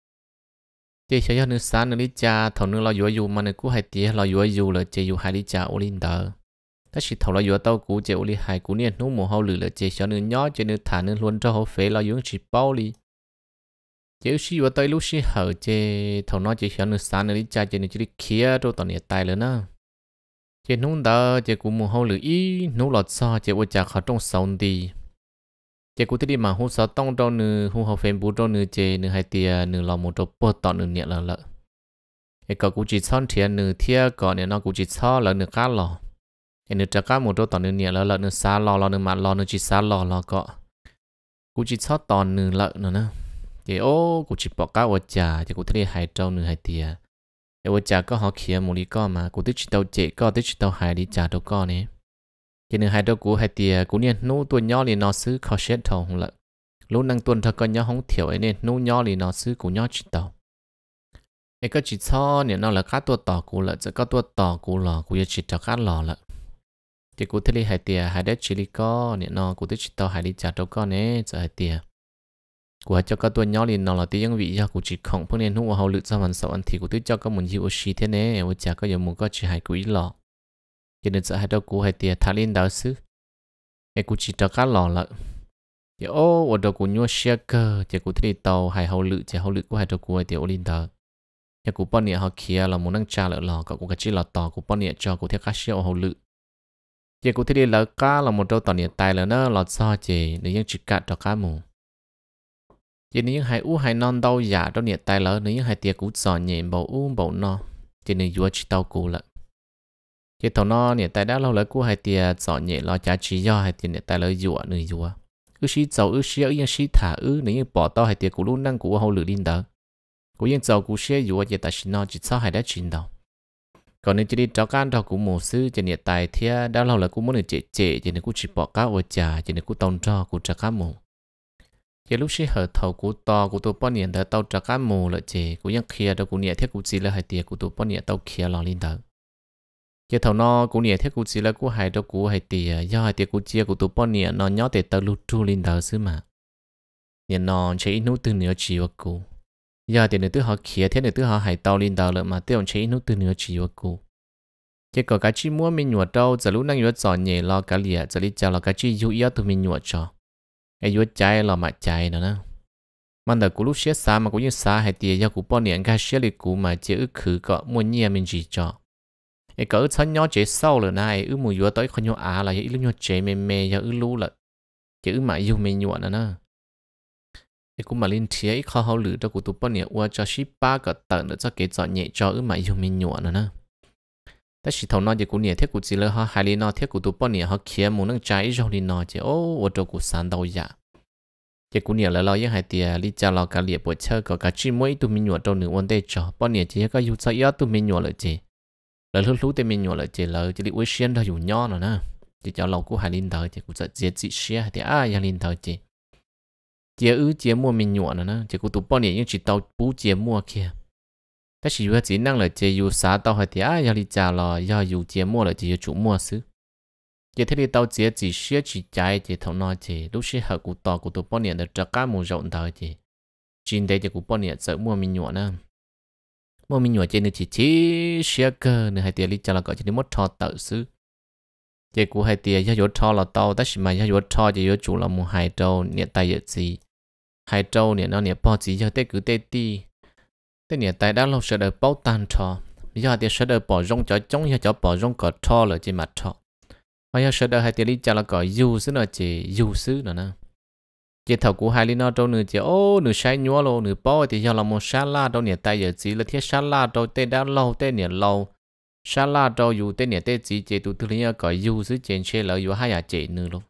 chỉ sẽ cho nữ sáng nữ đi cha thầu nữ lo dùa dù mà nữ cũng hai tía lo dùa dù là chế dù hai đi cha ô linh đờ ta chỉ thầu lo dùa tao cũng chế ô li hai cũng niên nu mù hậu lử là chế cho nữ nhỏ chế nữ thả nữ luôn cho hậu phế lo dùa chỉ bao li chế xí dùa tới lúc xí hở chế thầu nó chế cho nữ sáng nữ đi cha chế nữ chỉ đi kia đâu tao nhiệt tài lớn á chỉ nung đó chỉ cũng mua hậu lử ý nung lọt so chỉ ôi chả khó trong sống đi chỉ cũng đi mà hú sáu tông đâu nữa hú hậu phèn bù đâu nữa chỉ nữa hai tia nữa lò một chỗ bớt tọt nữa nhẹ là lợ cái cậu cũng chỉ son thiệt nữa thiệt còn nữa nó cũng chỉ so là nữa cá lò cái nữa trả cá một chỗ tọt nữa nhẹ là lợ nữa xa lò nữa mà lò nữa chỉ xa lò cọ cũng chỉ so tọt nữa lợ nữa chỉ ô cũng chỉ bỏ cá ôi chả chỉ cũng đi hai trâu nữa hai tia ôi chả có họ kia một lý co mà cũng tích chỉ tàu chế có tích chỉ tàu hai đi chả đâu co nè cho nên hai đâu cũng hai tia cũng nên nô tuần nhỏ thì nó xứ khó xét thầu không lợ lúc năng tuần thật con nhỏ không thiểu ấy nên nô nhỏ thì nó xứ cũng nhỏ chỉ tàu ấy có chỉ cho nên nó là cá tua tỏ cũng lợ chỉ có tua tỏ cũng lò cũng chỉ cho cá lò lợ thì cũng thấy hai tia hai đất chỉ lý co nên nó cũng tích chỉ tàu hai đi chả đâu co nè cho hai tia của cho các tuần nhỏ liền nó là tiếng vị do của chỉ không phương nên hùng hậu lựa cho mình sợ thì của tôi cho các mình chịu xí thế này của cha có dùng một cái chỉ hai quý lọ cho nên sợ hai đâu của hai tia thả lên đào xứ cái của chỉ cho cá lọ lợ thì ô ở đâu của nhua xe cơ chỉ của tôi tàu hai hậu lựa chỉ hậu lựa của hai đâu của hai tia lên đào cái của bọn nhẹ họ kia là một năng trà lợ lọ cậu của chỉ là tàu của bọn nhẹ cho của theo cá xe hậu lựa chỉ của tôi là cá là một đâu tàu nhẹ tài là nó lọt so chỉ nếu như chỉ cắt cho cá mù chỉ nếu hai hai non đau giả đó nhiệt tai lỡ nếu hai tia cú sò nhẹ bầu no chỉ nếu vừa chỉ tàu cú lợ chỉ thằng nó nhiệt tai đã lâu lỡ cú hai tia sò nhẹ lo trả chỉ do hai tia nhiệt tai lỡ vừa nơi vừa xí dầu xí ở yên xí thả nếu như bỏ tao hai tia cú luôn năng cú hậu lử linh đó cú yên dầu cú xí vừa chỉ ta xin nó chỉ sao hai đã chín đầu còn nếu chỉ đi cho can đó cú mù sư chỉ nhiệt tai thia đã lâu lỡ cú muốn được chế chỉ nếu cú chỉ bỏ cá ở trà chỉ nếu cú tông cho cú trả cá mù chỉ lúc xí hở thầu cú to cú tụ bao nhiêu đã tàu trả cá mù lại chỉ cúยังkia đâu cú nhẹ thiết cú chỉ là hai tia cú tụ bao nhiêu tàu kia lò lên đó chỉ thầu nó cú nhẹ thiết cú chỉ là cú hai đâu cú hai tia do hai tia cú chia cú tụ bao nhiêu nó nhỏ để tàu lút tru lên đó xứ mà nhà nọ chế nút từ nửa chiều cũ giờ thì nửa thứ họ khía thế nửa thứ họ hải tàu lên tàu lợi mà tiêu chế nút từ nửa chiều cũ chỉ có cái chi mua mình nhụa đâu giờ lúc năng nhụa chọn nhẹ lo cả lìa giờ đi chào là cái chi dụ yếu tụi mình nhụa cho ai nhụa trái là mà trái nữa nè mà đợt cũ lúc xé xa mà cũng như xa hay tiền do cũ bao niệm cái xé lịch cũ mà chỉ ước khử có mua nhẹ mình chỉ cho ai có thân nhỏ chế sau rồi này ước mùi nhụa tới không nhụa là ước nhụa chế mềm mềm do ước lú là chỉ ước mà yêu mình nhụa nữa nè ai cũng mà linh thiế khó hậu lử cho cũ tụi bao niệm qua cho ship ba cái tận để cho cái chọn nhẹ cho ước mà yêu mình nhụa nữa nèแต่สิทอนอจะกูเนี่ยเท่กูจีเลยฮะไฮลีนอเท่กูตัวป้อนเนี่ยเขาเขียนมูนังใจจอลีนอจะโอ้ว่าตัวกูสันดาวยาจะกูเนี่ยแล้วเรายังหายเตียลิจ่าเราการเลียปวดเชื่อกับการชิมวยตัวมีหนวดตัวหนึ่งวันเดจอป้อนเนี่ยจะก็อยู่ใจยอดตัวมีหนวดเลยเจแล้วรู้แต่มีหนวดเลยเจแล้วจะได้ไว้เชียนเราอยู่ย่อนะจะจะเรากูไฮลีนเดอจะกูจะเจียจิเชียแต่ยังลีนเดอเจเจียเจียมัวมีหนวดนะจะกูตัวป้อนเนี่ยยังจิตเตาปูเจียมัวเคียแต่สิว่าจีนั่งเลยจะอยู่สาเตาให้ที่อยาลิจ่าลอยาอยู่เจียมัวเลยจะอยู่จุมัวซื้อจะที่ได้เตาเจียจีเสียจีใจจะทำนอเจลูกเสียหากูต่อกูตัวป้อนเนี่ยเดี๋ยวจะก้ามูรอนเตาเจจีนเดจะกูป้อนเนี่ยจะมัวมีหนวดนะมัวมีหนวดเจนึกจีจีเสียเกินเนี่ยให้ที่ลิจ่าเราก็จะได้มดทอเตาซื้อเจกูให้ที่ยาหยดทอเราเตาแต่สิมายาหยดทอจะอยู่จุเรามูหายโจเนี่ยตายเยอะจีหายโจเนี่ยเราเนี่ยพอจีจะเตกูเตตีแต่เนี่ยแต่ด้านเราsẽ được bao tan cho giờ thì sẽ được bỏ rong cho chống giờ cho bỏ rong cỏ cho là chỉ mặt cho bây giờ sẽ được hai tiếng đi cho là cỏ du xứ là chỉ du xứ nữa nè chỉ thầu của hai lý nó đâu nữa chỉ ô nữa sai nhúa luôn nữa bao thì giờ là một salad đâuเนี่ยtại giờ chỉ là thiết salad đâu tên đã lâu tênเนี่ยlâu salad đâu dù tênเนี่ยtên chỉ chỉ tụi thứ này cỏ du xứ trên xe là dù hai nhà chỉ nữa luôn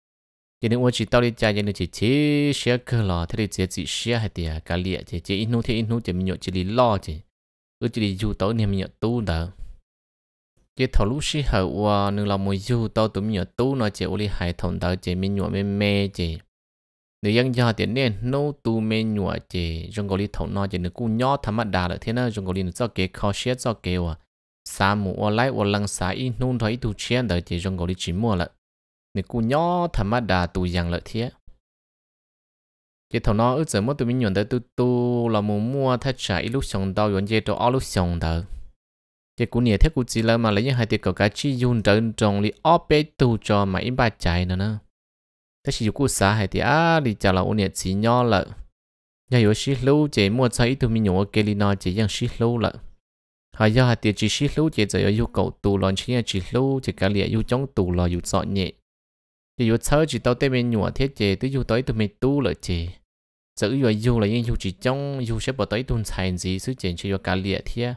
chỉ nên 我只到底家人只只写个了，他的只写还点个列，只一弄天一弄就没有这里老只，而这里有到你没有多的，只头路时候哇，你老没有到都没有多呢，只我哩还同到只没有没只，你ยังยอ点呢，no 都没有只，中国哩同那只你姑娘他妈大了，天呐，中国哩你做给考写做给我，三木我来我能啥一弄他一度钱的，只中国哩只么了。นี่กูย่อธรรมดาตัวอย่างละเทียเจ้าหน้าเออจะมั่วตัวมีหยวนเดตัวเรามัวถ้าใช้ลูกชงดาวหยวนเจ้าตัวอ้อลูกชงเดอเจ้ากูเนี่ยถ้ากูจีแล้วมาแล้วยังหายติดกับการชี้ยุนเดินตรงลีอ้อเป๊ะตัวจอมาอิบาใจนะถ้าชิกูสาหายติลีจะเราเนี่ยจีย่อละยังอยู่ชิลูเจ้ามัวใช้ตัวมีหยวนเกลีนอเจ้ายังชิลูละหายาติดจีชิลูเจ้าจะอยู่เก่าตัวหลอนชี้ชิลูเจ้าการเลี้ยอยู่จ้องตัวหลออยู่สอดเนี่ยchỉ có chơi chỉ tao tên mình nhua thiết chế tới tới tụi mình tu lợi chế giờ yêu là những chỉ trong yêu sẽ bỏ tới tuần xài gì sự chuyện chỉ có cả liệt thiết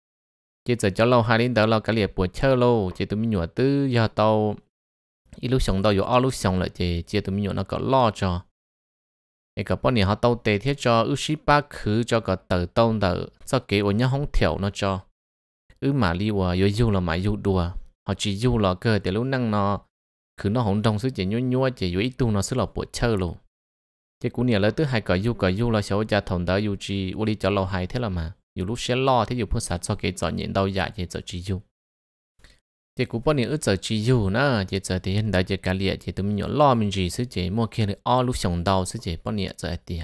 chỉ giờ cho lâu hai đến đó là cả liệt buổi chơi lâu chỉ tụi mình nhua từ giờ tao ít lúc sống tao yêu lúc sống lợi chế chỉ tụi mình nhua nó có lo cho cái cả bọn này họ tao tệ thiết cho ship ba khứ cho cả tờ tông tờ cho kế ở nhà không thiểu nó cho mà li wa yêu là mà yêu đùa họ chỉ yêu là cơ để lúc năng nóคือnó hỗn trong sự chỉ nhua chỉ yêu ít tu nó sẽ là bộ chơi luôn cái cú này lấy tới hai cái yêu là sáu gia thằng đó yêu chỉ vô đi cho lâu hai thế là mà yêu lúc sẽ lo thế yêu phun sát cho cái chọn nhện đâu dạ chỉ chọn chỉ yêu cái cú bọn này ở chọn chỉ yêu nè chỉ chọn thì hiện tại chỉ cái liệt chỉ tụi mình nhớ lo mình gì sự chỉ mua kia được all lúc sống đầu sự chỉ bọn này chọn tiền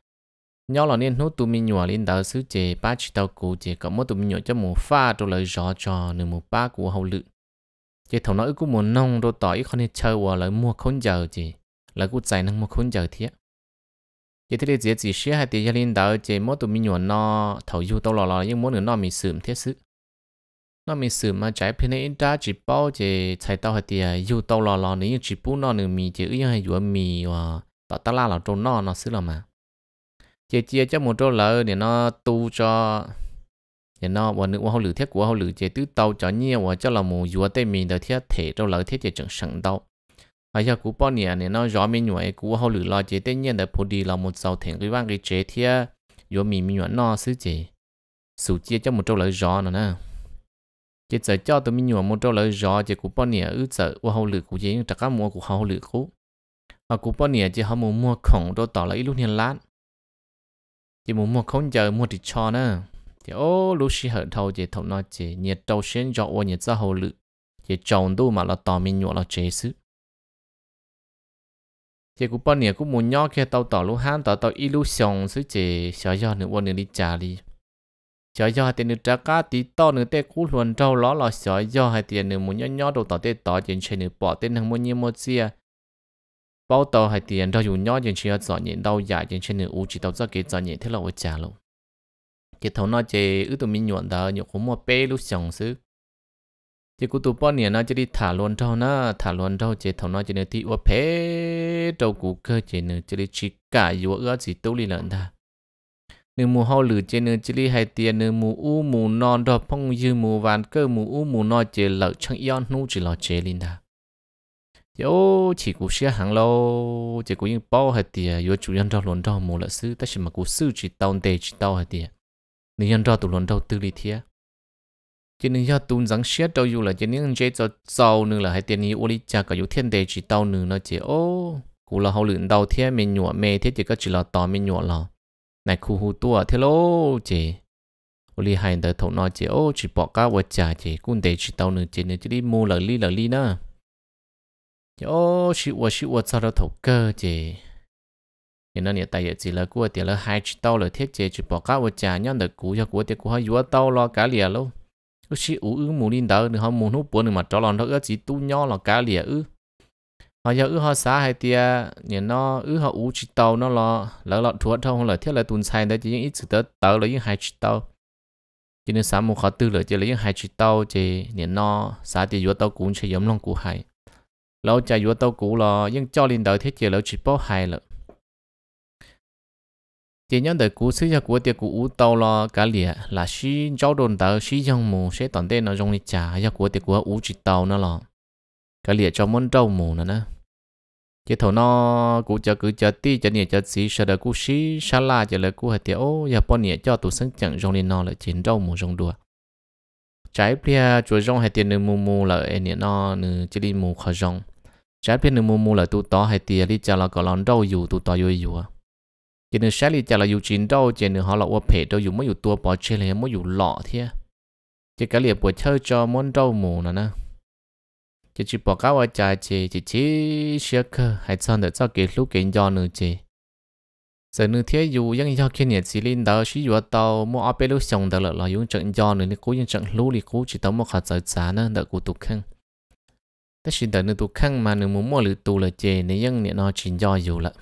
nhớ là nên nốt tụi mình nhớ lên đầu sự chỉ ba chỉ đầu cú chỉ có mỗi tụi mình nhớ cho một pha rồi lời rõ cho nửa một ba của hậu lự chỉ thằng nói cũng muốn nông đồ tỏi không nên chơi qua lại mua khốn giờ chỉ là cũng chạy năng mua khốn giờ thiệt chỉ thế thì chỉ xé hai tiền gia đình đó chỉ mỗi tụi mình nhuận nó thầu du tao lò nhưng mỗi người nó mình sườn thiết sự nó mình sườn mà trái phía này đã chỉ bao chỉ chạy tao hai tiền du tao lò nếu chỉ bún nó nửa mì chỉ ư hay dùa mì và tao ta la là trâu nó xứ là mà chỉ chia cho một trâu lợn để nó tu cho thì nó và nữ hoa lử thiết của hoa lử chế tứ tàu cho nhiều và cho là một vua tây mình được thiết thể đâu lỡ thiết chế chẳng sẵn đâu hay cho cú bao nhiêu này nó rõ mình nhảy cú hoa lử lo chế tây nhiên để phổ đi là một giàu thành cái vang cái chế thiết vua mình nhảy nó xứ chế sủ chia cho một trâu lỡ rõ nữa nè chế giờ cho tụi mình nhảy một trâu lỡ rõ chế cú bao nhiêu ư giờ hoa lử cú chế tất cả mua của hoa lử cú và cú bao nhiêu chế họ mua khổng đâu tỏ lại lúc hiện lát chế mua khổng giờ mua thịt cho nè thì ô lúc xí hở thâu chỉ thầu nó chỉ nhiệt đầu xuyên cho ô nhiệt ra hậu lự chỉ trồng đu mà là tỏ mình nhọ là chế xứ chị cũng bao nhiêu cũng muốn nhỏ kia tàu tàu lúc hán tàu illusion xứ chị sợ do nữa bọn nữa đi trả đi sợ do tiền nữa trả cá tí to nữa tê cú luôn trâu ló là sợ do hay tiền nữa muốn nhỏ nhỏ đồ tàu tê tàu trên trên nữa bỏ tên hàng mua nhiều mua xia bao tàu hay tiền đâu dùng nhỏ trên trên dọn nhện đâu dài trên trên nữa u chỉ tàu ra cái dọn nhện thế là phải trả luôn chị thấu nói chị ước tụi mình nhuận đó nhiều cũng mua bé lúc xong xứ chị cũng tụi bọn này nó chỉ đi thả luôn đâu nó thả luôn đâu chị thấu nói chị nữa thì ua bé đâu cũng cơ chị nữa chỉ đi chỉ cả ua ước gì tốt đi lận ta nếu mù hao lử chị nữa chỉ đi hay tiền nếu mù u mù non đó phong dư mù vàng cơ mù u mù non chị lợn chẳng yon nu chỉ lo chị lên ta yo chỉ cũng xia hàng lâu chị cũng những bao hay tiền ua chủ nhân đâu luôn đâu mù là sư ta chỉ mà cũng sư chỉ tao tê chỉ tao hay tiền nếu nhân đâu tụi luôn đâu tư lý thiệt chỉ nên do tuôn rằng xét đâu dù là chỉ nên chế cho giàu nữa là hay tiền như uli cha cả dù thiên đề chỉ tao nữa nó chỉ ô cụ là hậu luyện đầu thiên mình nhọ mê thế chỉ có chỉ là tỏ mình nhọ là này khu hu tua thế lô chỉ uli hay đời thầu nói chỉ ô chỉ bỏ cá vật trả chỉ cũng đề chỉ tao nữa chỉ nên chỉ đi mua lời li nữa ô chỉ vật sao đâu thầu cơ chỉ nên nó tại giờ chỉ là của tiền là hai chỉ tao là thiết chỉ bỏ cá vật trả nhau được cụ cho của tiền của họ vừa tao lo cả liền luôn ư sĩ ủ mù linh đỡ nữa họ mù nút buồn mà cho lòng đó ư chỉ tu nhỏ là cá lìa họ giờ họ xả hay tia nhìn nó họ chỉ tàu nó là lọ thuốc thôi là thiết là tuần sai đấy chỉ những ít sự tớ là những hai chỉ tàu chỉ nên xả một khó tư là chỉ là những hai chỉ tàu chỉ nhìn nó xả thì vừa tàu cũng chỉ giống lòng cũ hay lâu chạy vừa tàu cũ là những cho linh đỡ thiết chỉ là chỉ bao hay là chỉ nhớ đời cũ xưa của tiệc cũ tàu lo cả lìa là xí cháu đồn tàu xí dòng mù sẽ toàn tên nó dùng đi trả cho của tiệc của chỉ tàu nó lo cả lìa cho món trâu mù nữa nè chỉ thầu nó cũ cho cứ cho ti cho nhiều cho xí sợ đời cũ xí xa la cho lời cũ hay tiệc ô giờ bọn nhiều cho tụ sinh chẳng dùng đi nó là chiến trâu mù dùng đùa trái bia chuột rong hay tiệc nửa mù mù là em nó nửa chỉ đi mù khó rong trái bia nửa mù mù là tụ to hay tiệc đi cho là có lon trâu dù tụ to dù chỉ nên sáng đi chả là dù chín đâu chỉ nên họ là ô phê đâu dù mới dù tua bỏ chơi là mới dù lọ thế chỉ cả liệt buổi chơi cho món đâu mù nữa nè chỉ bỏ cá vào trà chỉ xia cơ hay xong để cho cái lúc cái do nữa chỉ giờ nữa thế dù những do kia nhiệt chỉ linh đó chỉ dù tàu mua áo bê lúc xong đó là dùng trận do nữa cố những trận lú thì cố chỉ tàu mua khát giờ giá nữa đợi cụ tụt khăn tất nhiên đợi nữa tụt khăn mà nữa muốn mua lử tụ là chỉ nếu những nhiệt nó chỉ do dù là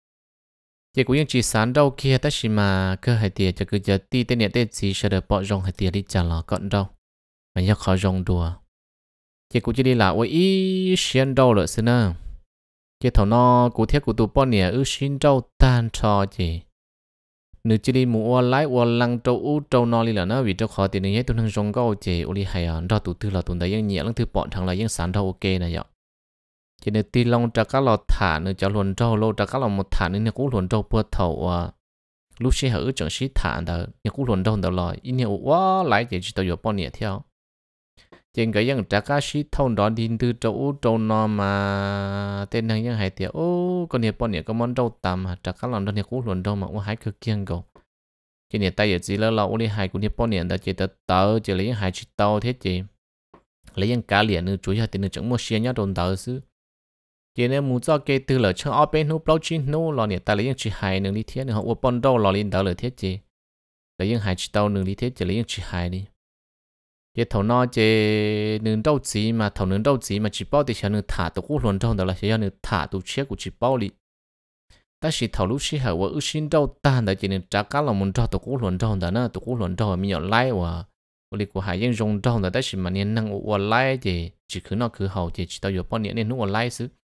chỉ cũng những chỉ sáng đâu kia tất nhiên mà cơ hay tiền cho cứ giờ ti tên nhiệt tên gì sẽ được bỏ rong hay tiền đi trả lọ cận đâu mà nhớ khó rong đùa chỉ cũng chỉ đi là ôi ý xuyên đâu rồi xin à chỉ thằng nó cụ thể cụ tụ bỏ nhiệt xuyên đâu tan cho chỉ nếu chỉ đi mua lái lăng trâu nó đi là nó vì trâu khó tiền này tôi đang rong câu chỉ ôi hay à đó tụ tư là tụ đấy những nhẹ lắm thứ bọn thằng là những sáng đâu ok này vậy chỉ nên ti long cho các lò thả nữa cho luồn trâu lô cho các lò một thả nữa cũng luồn trâu bữa thầu lúc xí hở chẳng xí thả đó nhưng cũng luồn trâu đó là ít nhiều quá lại chỉ tao vừa bao nhiêu theo trên cái những trả các xí thâu đó đi từ trâu nó mà tên này những hai tiền ô con nhiều bao nhiêu có món trâu tầm mà trả các lò đó nhiều cũng luồn trâu mà hai cực kiêng cầu chỉ nên tay chỉ là lò đi hai cũng nhiều bao nhiêu đó chỉ tao chỉ lấy những hai chỉ tao thế chỉ lấy những cá liền nữa chủ yếu thì nữa chẳng mua xe nhá đồn tao xứ chỉ nên muốn cho cái từ là cho ở bên nút bao chín nút lò này ta lấy những chỉ hai nương đi thiết nữa họ uống bón đâu lò lên đó là thiết gì lấy những hai chỉ tàu nương đi thiết chỉ lấy những chỉ hai đi chỉ thầu nó chỉ nương đâu chỉ mà thầu nương đâu chỉ mà chỉ bao thì cho nương thả tụ cú luồn trong đó là cho nương thả tụ chết của chỉ bao đi ta chỉ thầu lúc chỉ hở và ước xin đâu ta đã chỉ nương trả cá là muốn cho tụ cú luồn trong đó nó tụ cú luồn trong mình nhận lái và lý của hải dân dùng trong đó ta chỉ mà nên năng uống lái chỉ cứ nó cứ hậu chỉ tao dùng bao nhiêu nên uống lái xứ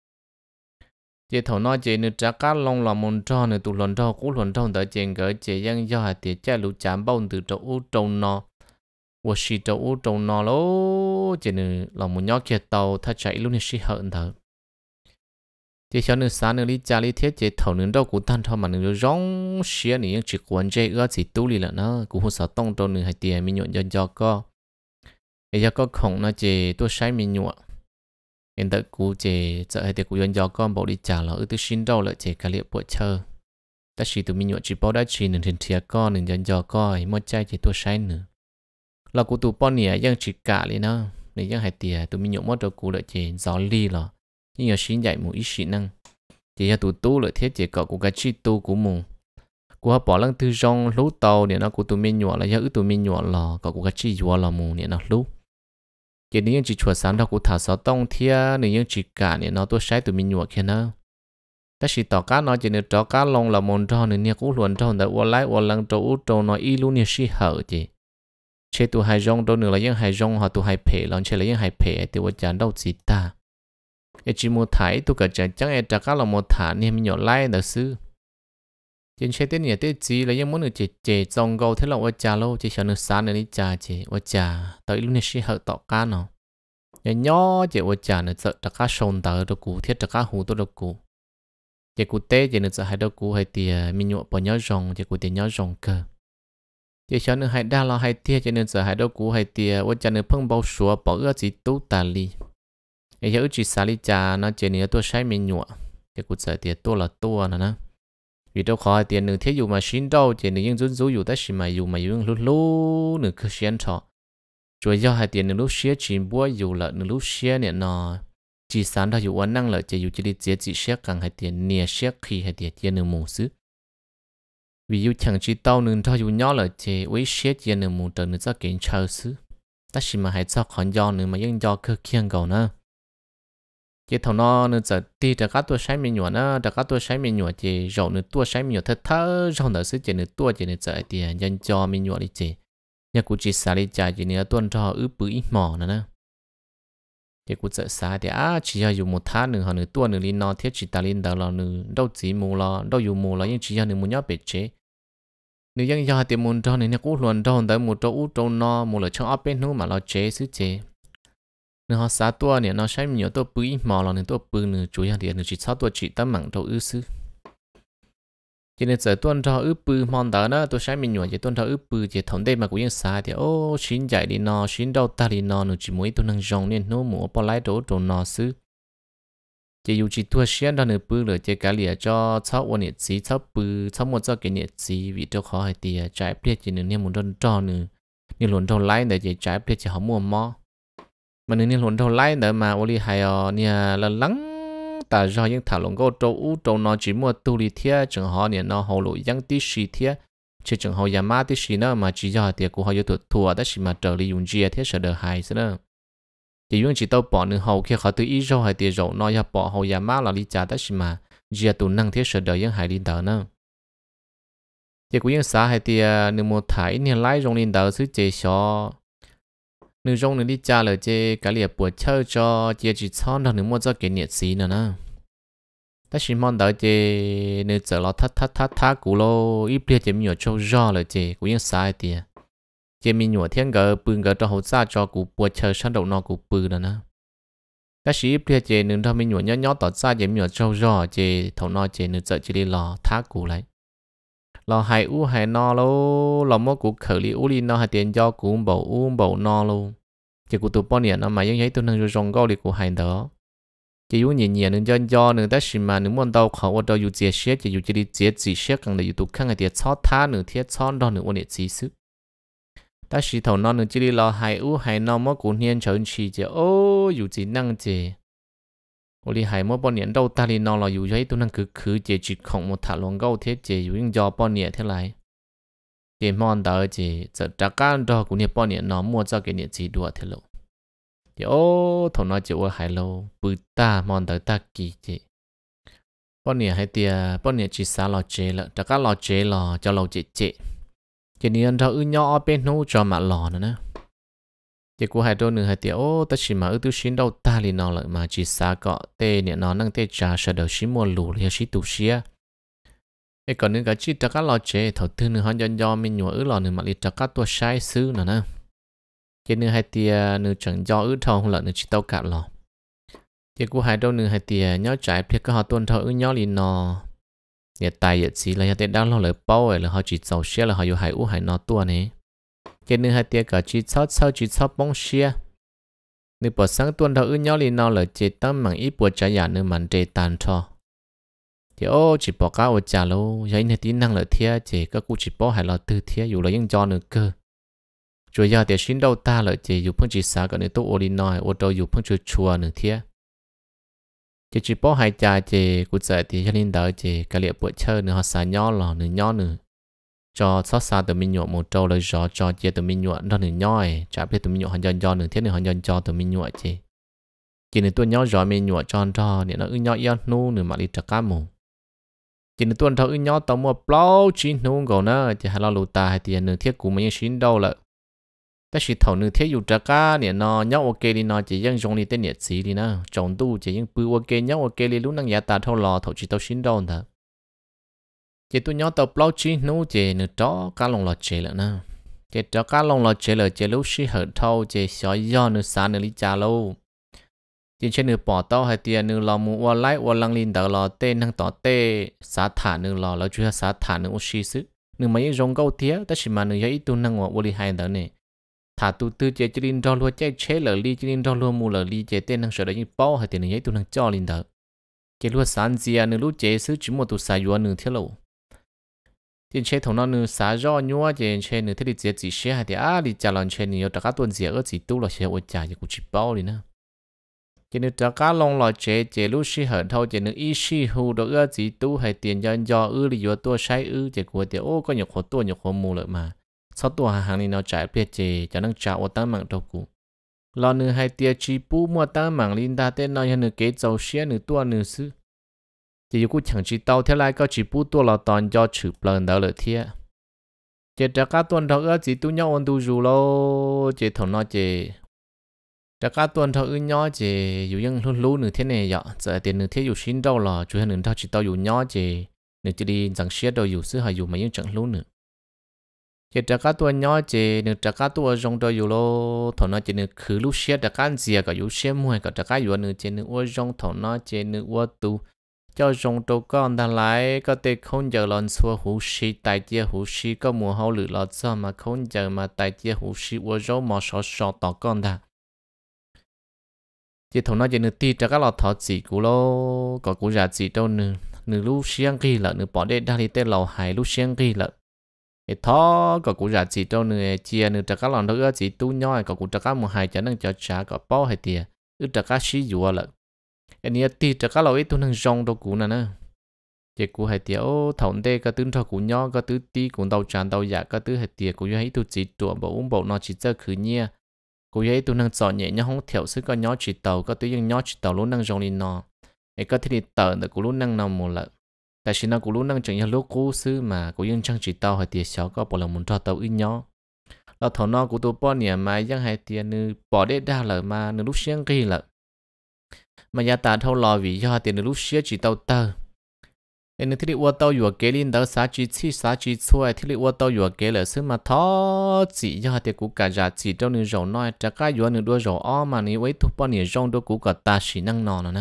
chỉ thầu nói chỉ nữa trả cá long là môn cho nữa tụ luận cho cú luận trong tới chuyện gỡ chỉ dân do hạt tiệt cha lũ chạm bao từ chỗ u trâu nó, và xí chỗ u trâu nó lố chỉ nữa là một nhóm kia tàu ta chạy luôn xí hận thở chỉ cho nữa sáng nữa đi cha đi thiết chỉ thầu nữa đâu cũng tan thôi mà nữa rong xía nữa chỉ quấn dây ớt chỉ tu lì là nó cũng không sợ tông trâu nữa hạt tiệt mình nhuận cho co bây giờ có khổng nó chỉ tôi sai mình nhuận hiện tại cụ chế sợ hay thì cụ dân do con bảo đi trả là từ xin đâu lại chế cả liệu bộ chơi ta chỉ tụi mình nhọ chỉ bảo đã chỉ nên thiệt con nên dân do coi một chai chỉ tôi sai nữa là cụ tụi bọn nè dân chỉ cả liền nó nên dân hay tiệt tụi mình nhọ mất rồi cụ lại chế gió ly là nhưng giờ xin dạy một ít xí năng chỉ là tụ tu lợi thế chỉ có của cái chi tu của mù của họ bỏ lăng tư rong lú tàu nè nó của tụi mình nhọ là do tụi mình nhọ là có của cái chi dùa là mù nè nó lú chỉ nếu chỉ chuột sáng đó của thảo sáu tông thia nếu chỉ cả nè nó tôi sai tụi mình nhọ kia nó ta chỉ tỏ cá nó chỉ nếu cho cá lông là mồn cho nên cũng luôn cho để uốn lái uốn lăng trâu nó y luôn nè xí hở chị chế tụi hai rong đâu nữa là những hai rong họ tụi hai phe lần chế là những hai phe thì tôi chẳng đâu gì ta chỉ một thái tụi cả chẳng chẳng cho cá là một thả nên mình nhỏ lái được xứ trên xe tên nhà tên gì là những món người chế trong gầu thế là ở trà lâu chỉ cho nó sáng nên đi trà chế ở trà tới lúc này sẽ hở tọ cá nó nhà nhỏ chế ở trà nó sợ trà cá sồn tới đâu cũ thiết trà cá hú tôi đâu cũ chế cụ té chế nó sợ hai đâu cũ hay tiề mình nhọ bỏ nhỏ rong chế cụ tiề nhỏ rong cơ chế cho nó hai đa lo hai tiề chế nó sợ hai đâu cũ hay tiề ở trà nó phăng bao sủa bỏ ưa chỉ tú tà li ấy giờ chỉ xả li trà nó chế nó tôi sai mình nhọ chế cụ sợ tiề tôi là tôi nè vì đâu khỏi tiền nửa thế dù mà xin đâu chỉ nửa những rút dù ta chỉ mà dù lúc lúc nửa cứ xuyên thọ rồi do hai tiền nửa lúc xía chỉ bua dù là nửa lúc xía nè nó chỉ sáng đó dù ăn năng là chỉ dù chỉ đi chế chỉ xía càng hai tiền nè xía khi hai tiền tiền nửa mù xứ vì dù chẳng chỉ tao nửa thôi dù nhỏ là chỉ với xía tiền nửa mù từ nửa cho kiện chờ xứ ta chỉ mà hai cho khỏi do nửa mà những do cơ kiêng cầu nữa chỉ thằng nó nữa giờ đi từ các tôi sai mình nhọn á từ các tôi sai mình nhọn chỉ rồi nữa tôi sai mình nhọn thật thơ rồi nữa sẽ chỉ nữa tôi chỉ nữa giờ thì nhân cho mình nhọn đi chỉ nhà cụ chỉ xả đi trả chỉ nữa tuần cho ướp bự ít mỏ nữa nè thì cụ giờ xả thì chỉ là dùng một tháng nữa họ nữa tôi nữa đi nó thiết chỉ ta lên đó là nữa đâu chỉ mù lo đâu dùng mù lo nhưng chỉ là nữa muốn nhớ bể chế nếu dân do thì muốn cho nên cụ luôn cho tới một chỗ nó một là trong áp bênนู้mà lo chế xứ chế nếu họ xả tua này nó sai nhiều tua bự mò là nên tua bự nữa chủ yếu thì nó chỉ sáu tua chỉ tấm mảng đầu ư xứ cho nên giờ tuần cho ư bự mòn đó nó tôi sai mình nhiều chỉ tuần cho ư bự chỉ thống đây mà cũng như xả thì ô xin chạy đi nó xin đâu ta đi nó chỉ mỗi tôi năng rong nên nó mua bao lái đồ đồ nó xứ chỉ dù chỉ tua xuyên đó nữa bự rồi chỉ cả lìa cho sáuวันnhiệt gì sáu bự sáu một cho cái nhiệt gì vì tôi khó hay thì trái biết chỉ nên muốn đơn cho nữa nhưng luôn đâu lái để chỉ trái biết chỉ họ mua mò mà nên luôn đâu lái nữa mà oli hay nè là lắng ta do những thảo luận có trâu nó chỉ mua tu lý thiết chẳng họ nè nó hậu lỗi những tí xì thiết chỉ chẳng họ giảm má tí xì nữa mà chỉ do tiệc của họ yêu thuật thua đó chỉ mà trở lý dùng chia thiết sợ đỡ hại thế nữa chỉ dùng chỉ tao bỏ nửa hậu khi họ tự ý rồi hay tiệc rồi nó ya bỏ hậu giảm má là lý trả đó chỉ mà chia tụ năng thiết sợ đỡ những hại lý đỡ nữa tiệc của những xã hay tiệc nửa một thái nè lái trong lý đỡ xứ chế xó nếu trong nếu đi cha là chế cái liệp buổi chơi cho chế chỉ chọn đó nếu mua cho cái nhiệt xí nữa nè ta chỉ mong đợi chế nếu giờ nó thắt cũ lô ít bia chế mình cho rõ là chế cũng như sai thì chế mình nhổ thiên gờ bưng gờ cho hậu xa cho cũ buổi chơi sang đầu nó cũ bự nữa nè ta chỉ ít bia chế nếu thằng mình nhổ nhỏ tọt xa chế mình cho rõ chế thầu nó chế nếu giờ chỉ đi lò thắt cũ lại lò hai u hai no lô lò mốt cũ khởi li u li no hai tiền cho cũ bầu no luôn chỉ cũ tụ bao nhiêu nó mà những cái tôi năng rồi rong câu li cũ hai đó chỉ u nhẹ nhẹ nên cho nên ta xin mà nếu muốn đâu khó ở đâu u chia sẻ chỉ u chỉ đi chia sẻ càng là u tụ khang cái tiền chót thá nữa thiết chót đó nữa ôn để chỉ sức ta chỉ thầu nó nữa chỉ đi lò hai u hai no mốt cũ niên chọn chỉ chỉ ô u chỉ năng chỉ我哋係冇半年到，但係攞來要喺都能佢借住窮冇塔浪高貼借要用咗半年出嚟，借望到借就大家都嗰啲半年攞冇咗幾年至多條路，有同我借我係路不大望到大幾借，半年係啲半年至少攞借啦，大家攞借咯就攞借，借年頭要nhỏ ở bênนู้就買攞nữa。chỉ của hai đôi nửa hai tiếng ô ta chỉ mà ước tiêu xin đâu ta liền nó lại mà chỉ xa cọ tê nè nó năng tê trà sợ đầu xí mua lù liền xí tụ xía ấy còn những cái chi trả các lò chế thầu tư nửa hắn do mình nhổ ước lò nửa mà liền trả các tua sai xứ nữa nè chỉ nửa hai tiếng nửa chẳng do ước thầu không lợn nửa chỉ tao cả lò chỉ của hai đôi nửa hai tiếng nhớ trái phía các họ tuân thầu ước nhớ liền nó để tài vậy xí là hiện tại đang lo lợi bao ấy là họ chỉ giàu xía là họ yêu hai ú hai nó tua này cái nữa hai tia cả chỉ sót bóng xia nếu bỏ sáng tuần đầu nhau liền nào là chỉ tấm mảng ít buổi trái giả nữa màn chế tàn cho thì ô chỉ bỏ cá ở trà lâu vậy nên tí năng lợi thia chỉ các cụ chỉ bỏ hai lọ tư thia dù là những cho nữa cơ rồi giờ thì xin đâu ta lợi chỉ dù phong chỉ xả cái này tôi ô đi nói ô đâu dù phong chưa chùa nữa thia chỉ bỏ hai cha chỉ cụ giờ thì cho nên đỡ chỉ cái liệu bữa chơi nữa họ xả nhỏ lò nữa nhỏ nữa cho xót xa tụi mình nhuộm một trâu lời rõ cho chia tụi mình nhuộm đó nữa nhỏ ấy chả biết tụi mình nhuộm họ do nữa thế nữa họ cho tụi mình nhuộm chỉ nữa tôi nhỏ rõ mình nhuộm cho nữa nó nhỏ yếu nu nữa mà đi trả cá mù chỉ nữa tôi thâu nhỏ tao mua plau chín nu gầu nữa chỉ hai lo lụt ta hay tiền nữa thiết của mình xin đâu lợแต่สิเท่านึงเที่ยวจักรเนี่ยนอโอเคลีนอจะยังจงลีเตเนี่ยสีลีนะจงตู้จะยังปืนโอเคเนาะโอเคลีรู้นังยาตาเท่ารอเท่าจิตเท่าชิ้นโดนเถอะเจตัวเนาะตัวเปล่าชิ้นนู้เจเนื้อจ้อการลงหลอดเจแล้วนะเจจ้อการลงหลอดเจเลยเจรู้สิเหอะเท่าเจสอยย่อเนื้อสารเนื้อลิจาโลจริงเช่นเนื้อปอเต้าให้เตียเนื้อรอมูวัวไล่วัวลังลินเตอรอเต้นั่งต่อเต้สาฐานเนื้อรอแล้วช่วยสาฐานเนื้ออุชิซึเนื้อไม่ยังจงเก้าเทียแต่สิมาเนื้อยัยตัวนั่งวัวลิไฮเตอร์เนี่ยthà tu tư chế chỉ linh đo lúa chế chế lờ li chỉ linh đo lúa mù lờ li chế tên năng sợ đấy như bao hay tiền này tu năng cho linh đỡ chế lúa sản gì nửa lúa chế xứ chỉ một tu xài yuan nửa thiết lộ tiền chế thằng nó nửa xả do nhua chế chế nửa thiết đi chế chỉ xe hay thì đi trả lần chế nửa tất cả tuần gì ở chỉ tu là xe ở trả cũng chỉ bao đi nữa chế nửa tất cả long lò chế lúa xí hở thâu chế nửa ý xí hù đó ở chỉ tu hay tiền do li yuan tua sai chế của tiền có nhiều khó tua nhiều khó mù lợi mà sauตัวhàng này nó chạy biết chế cho năng trả ở tấm mạng đầu cũ lo nửa hai tia chi pu mua tấm mạng linh ta tên nó nửa kế dầu xe nửa tua nửa sư chỉ có chẳng chỉ tàu theo lại có chỉ pu tua là toàn do chữ pln đó lợi thiệt chế trả các tuần thọ chỉ tu nhau ôn tu dù lo chế thằng nó chế trả các tuần thọ nhỏ chế dù những luôn luôn nửa thế này vậy giờ tiền nửa thế dù xin đâu là chủ yếu nửa thọ chỉ tàu dù nhỏ chế nửa chỉ đi rằng xe đâu dù sư hay dù mấy những chẳng luôn nữa chỉ trả các tuần nhỏ chỉ được trả các tuần trong đóอยู่lo thằng nó chỉ được khử lúc xe trả các gì cảอยู่xe mua cả trả cácอยู่nữa chỉ được uống trong thằng nó chỉ được uống tu cho trong đâu con ta lại có thể không giờ lần xua hú xí tại chia hú xí có mùa hậu lử lọt sao mà không giờ mà tại chia hú xí uống trong mà sọ tỏ con ta chỉ thằng nó chỉ được ti trả các lọt thọ chỉ của lo có của giá trị đâu nữa nữa lúc xiang kia là nữa bỏ đi đang đi tên lầu hải lúc xiang kia là thọ có cụ giá trị đâu nữa chia nữa tất cả lòng đó chỉ tu nhoi có cụ tất cả một hai cho nên cho trả có bao hay tiền tất cả sử dụng là anh ấy thì tất cả loại tu năng rong đâu cụ nè chỉ cụ hay tiền ô thòng đây có tướng thọ cụ nhoi có tứ tí cụ đầu tràn đầu dạ có tứ hay tiền cụ ấy tu chỉ tụi bộ uống bộ nó chỉ chơi khử nhia cụ ấy tu năng chọn nhẹ nhau không theo sức có nhoi chỉ tàu có tứ những nhoi chỉ tàu luôn năng rong lên nó ấy có thể đi tờ được cụ luôn năng nào một lần tại sao nó cũng luôn năng chừng như lúc cũ xưa mà cũngยังchẳng chỉ tao hay tiền xấu có bỏ lòng muốn cho tao ít nhỏ là thằng nó cũng tôi bỏ nhẹ màยังhay tiền nữ bỏ để đa lợi mà nữ lúc sáng kia lợi mà gia ta thâu lò vì do tiền nữ lúc sáng chỉ tao tơ nên thiết bị qua tao vừa kế lên tao xá chỉ xuôi thiết bị qua tao vừa kế là xưa mà thó chỉ do tiền cũng cả giá chỉ trong nữ rau nói chắc cái vừa nữ đua rau o mà nữ ấy thu bỏ nhẹ rong đôi cũng cả ta chỉ năng nọ nữa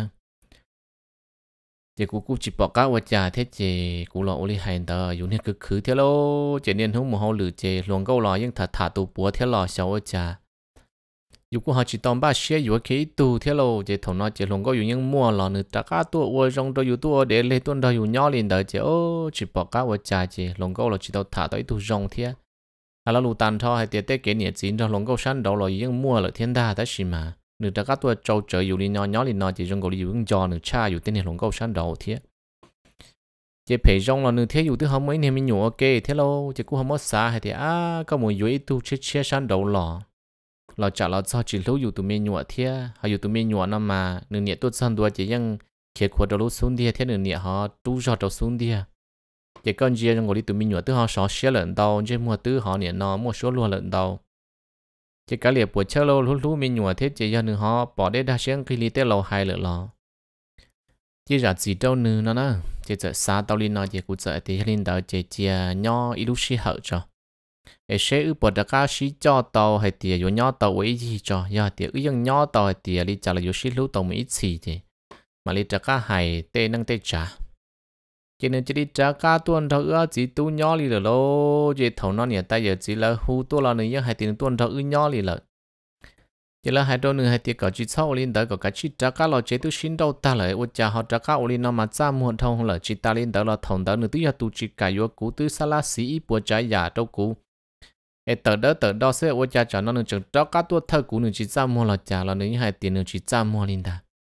chỉ cú chỉ bỏ cá vào trà thế chỉ cú lọ oli hành tờ dùng hết cực khứ thế lo chỉ nên hướng một hậu lử chỉ luồng câu lò nhưng thả tụ búa thế lò xấu ở trà dù cú họ chỉ tóm ba xe dù cái tụ thế lo chỉ thằng nó chỉ luồng câu dùng những mua lò nữa tất cả tụ uo trong đó dù tụ để lấy tuần đó dù nhỏ lên đời chỉ chỉ bỏ cá vào trà chỉ luồng câu là chỉ tao thả tới tụ rong thế hay là lù tàn thọ hay tiệt tế kể nhiệt chín cho luồng câu sắn đầu là những mua là thiên đa tới gì mà nửa tất cả tôi trâu trời dù đi nhỏ đi nó chỉ trong cổ đi dùng cho nửa cha dù tên này lòng câu sáng đầu thế chỉ phải trong là nửa thế dù thứ không mấy nên mình nhủ ok thế lâu chỉ cũng không mất xa hay thì có một dưới tu chết sáng đầu lò trả lò cho chỉ lúc dù tụi mình nhủ thế hay dù tụi mình nhủ nó mà nửa nhẹ tốt sang đua chỉยังkhi quật đầu xuống đi thế nửa nhẹ họ tu cho đầu xuống đi chỉ con gì trong cổ đi tụi mình nhủ thứ họ xóa xe lợn đầu trên mua thứ họ nhẹ nó mua số luôn lợn đầu chỉ cả liệp buổi chơi lâu lúc mình nhủ thế chỉ cho nữa họ bỏ để đa sáng khi li tế lâu hay lợ lò chỉ là chỉ đâu nữa nó nè chỉ sợ xa tao lên nó chỉ cũng sợ thì lên đó chỉ nhỏ ít lúc xí hở cho để sẽ ư bỏ đặc xí cho tàu hay thì có nhỏ tàu ấy gì cho giờ thì ư những nhỏ tàu hay thì li trả là có xí lúc tàu mấy ít gì chứ mà li đặc hay tê năng tê trả cho nên chỉ đi trả cá tuần thọ ư chỉ tu nhỏ li rồi lo chỉ thầu nó nhẹ tay giờ chỉ là hu tu là nữa hay tiền tuần thọ ư nhỏ li rồi chỉ là hai đôi nữa hay tiền có chỉ sau lên tới có cả chỉ trả cá lo chỉ tu xin đâu ta lại ôi cha họ trả cá lên nó mà cha muộn thông là chỉ ta lên tới là thòng tới nữa tu giờ tu chỉ cả vô cú tu sala sĩ bùa trái giả đâu cú ê tờ đó sẽ ôi cha cho nó nữa chừng trả cá tuần thơ cú nữa chỉ cha muộn là cha là nữa hay tiền nữa chỉ cha muộn lên ta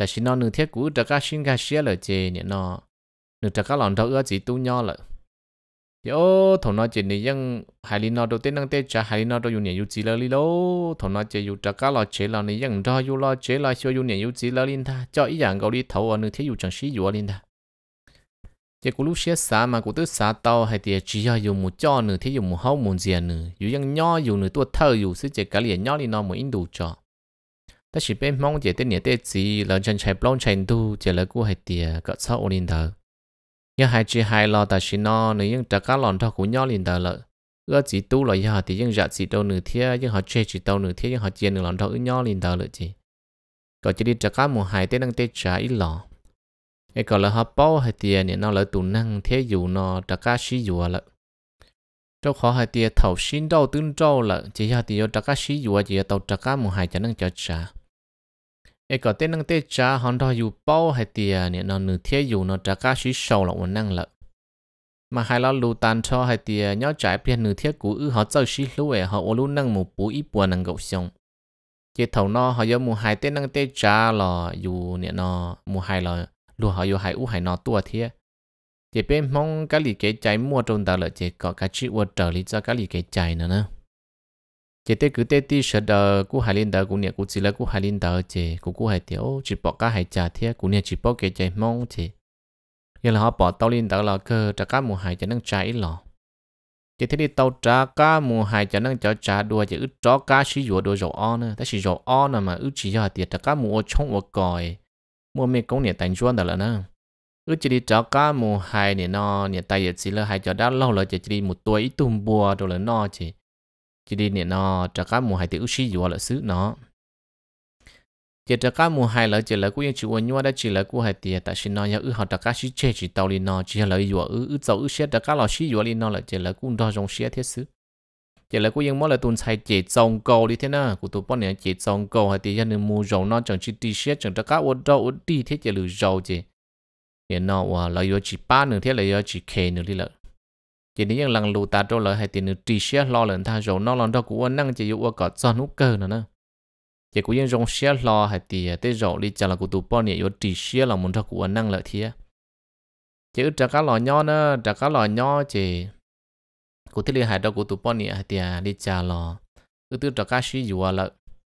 แต่ชินอหนึ่งเทียกูจะก้าชิงกาเชียเลยเจเนี่ยนอหนึ่งจะก้าหลอนเท่าจีตู้ย่อเลยเดี๋ยวถอนนอเจนี่ยังหายลินอโดเต้นนั่งเต้จะหายลินอโดอยู่เนี่ยอยู่จีเลยลิโลถอนนอเจอยู่จะก้าหลอเจเรานี่ยังรออยู่รอเจเราชัวอยู่เนี่ยอยู่จีเลยลินท่าเจ้าอีอย่างเกาหลีเท่าอันหนึ่งเทียอยู่จังชีอยู่ลินท่าเจ้ากูรู้เสียสามากูตื้อสาเตาให้เดียจีอยู่หมู่จ้อหนึ่งเทียอยู่หมู่เฮาหมู่เจียหนึ่งอยู่ยังย่ออยู่หนึ่งตัวเธออยู่ซึ่งเจ้ากะเหลี่ยย่อลินอหมู่อินดูจ้อแต่สิเป็นมองเจเต้นเนี่ยเต้จีเราจันใช้ปล้องใช้ดูเจแล้วกูให้เดียก็เศร้าลินเถอะยังหายจีหายรอแต่ชินอหนึ่งยังจะก้าหลอนเท่ากูย่อลินเถอะเลยจีตู้เลยยังหาที่ยังจัดจีโตหนึ่งเทียยังหาเจจีโตหนึ่งเทียยังหาเจียหนึ่งหลอนเท่าย่อลินเถอะเลยจีก็จะได้จะก้าหมู่หายเต้นนั่งเต้จ่าอีหล่อไอ้ก็เลยฮับเป้าให้เดียเนี่ยนอเลยตุนนั่งเทียอยู่นอจะก้าชี้อยู่ละเจ้าขอให้เดียเท่าชินเจ้าตื้นเจ้าละจีหาเดียจะก้าชี้อยู่จีเต่าจะก้าหมู่หายจะนั่งจะจ่าไอ้ก็เต้นนั่งเต้จ่าฮันดออยู่เป้าให้เดียเนี่ยนอนหนึ่งเทียอยู่นอจะก้าชี้โชว์ละวันนั่งละมาให้เราลูตันชอให้เดียย้อนใจเปลี่ยนหนึ่งเทียกูเขาเจ้าชี้รู้เอเขาโอรู้นั่งหมู่ปูอีปัวนั่งเกาชงเจ้าเท่านอเขาเยอะหมู่หายเต้นนั่งเต้จ่าละอยู่เนี่ยนอหมู่หายละลูเขาอยู่หายอู้หายนอตัวเทียเจ้าเป็นมองกะหลี่เกใจมั่วตรงตาเลยเจ้าก็กะชิวเตอร์ลิจะกะหลี่เกใจนะเจ้าเต้คือเต้ที่เสดกูหายลินเดอกูเนี่ยกูจิละกูหายลินเดอเจ้กูหายเดียวจีปอกกะหายจ่าเทียกูเนี่ยจีปอกเกใจมองเจ้ยังเราปอเตาลินเดอเราคือจะก้าหมู่หายจะนั่งใจหรอเจ้าที่เตาจะก้าหมู่หายจะนั่งจ่าดัวจะอึดจ้อกะชิอยู่ดัวโจอ้อนะแต่ชิโจอ้อนะมาอึดจียาเดียจะก้าหมู่ชงว่ากอยมัวเมกงเนี่ยแต่งชวนแต่ละนะจะดีจ้ากะหมู่หายเนี่ยนอเนี่ยตายสิละหายจะด้านเล่าเลยจะดีหมู่ตัวอีตุ่มบัวตัวละนอจะดีเนี่ยนอจ้ากะหมู่หายที่อุชิอยู่ละซื้อเนาะจ้ากะหมู่หายเลยจะเลยกูยังชิวยัวได้จีเลยกูหายเดียแต่ชินอยาเขาจ้ากะชิเชจิตอลินอจีเลยอยู่เจ้าเสียจ้ากะเราชิอยู่ลินอเลยจะเลยกูดอจงเสียเทซื้อจะเลยกูยังมั่วเลยตุนใช้เจจงโกลิเทน่ะกูตัวป้อนเนี่ยเจจงโกหายเดียนึงมูจงนอจังจิตเสียจังจ้ากะวัดดอวัดดีเทจะหรือจอเจเนี่ยนอว่าเราอยู่จีป้าหนึ่งเท่าเราอยู่จีเคหนึ่งที่เลยทีนี้ยังลังลูตาโตเลยให้ตีหนึ่งตีเชียรอเลยท่าโจนอลอนดอกกูว่านั่งจะอยู่ว่าก่อนจอนุกเกอร์นะจะกูยังจงเชียรอให้ตีแต่โจลิจะเรากูตัวป้อนเนี่ยอยู่ตีเชียเรามันถ้ากูว่านั่งเลยเทียจะอึดจากการหล่อย่อนะจากการหล่อย่อเจกูที่เรียนหายดอกกูตัวป้อนเนี่ยให้ตีลิจะรอตัวจากการชี้อยู่ว่าละ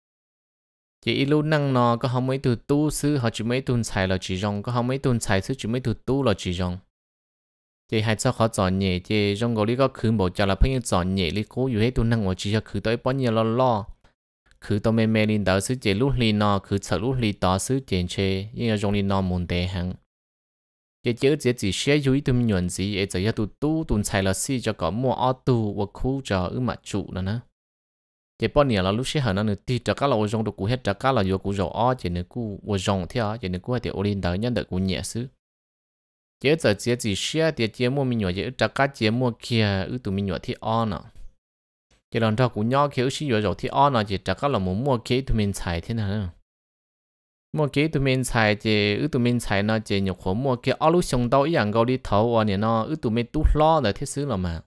chỉ ít lúc năng nó có không mấy từ tu sư họ chỉ mấy tuần xài là chỉ dùng có không mấy tuần xài sư chỉ mấy từ tu là chỉ dùng chỉ hai sao họ chọn nhẹ chỉ trong cái lý có khử bộ cho là phải chọn nhẹ lý cốอยู่ให้tuần năng 我只要khử tới bao nhiêu lo khử tới mê mê linh đạo sư chỉ lúc linh nó khử sợ lúc linh đạo sư chỉ chế nhưng mà trong linh nó muốn đề hàng chỉ sẽ dưới tụi mình nhận gì chỉ là tu tuần xài là sư cho có mua ô tu và khu cho mặt trụ nữa chỉ bao nhiêu là lúc xưa họ nói thì chắc là dùng được cú hết chắc là dùng cú rồi chỉ nên cú dùng theo chỉ nên cú thì olin đời nhân được cú nhẹ xứ chỉ giờ chỉ xưa thì chỉ mua mình nhỏ chỉ chắc chỉ mua kia tụi mình nhỏ thì nè chỉ lần đó cú nhỏ kia xí rồi thì nè chỉ chắc là mua kia tụi mình xài thế nào mua kia tụi mình xài chỉ tụi mình xài nó chỉ nhập khẩu mua kia lúc xong đâu ý rằng câu đi thầu này nó tụi mình tu lo là thế xứ là mà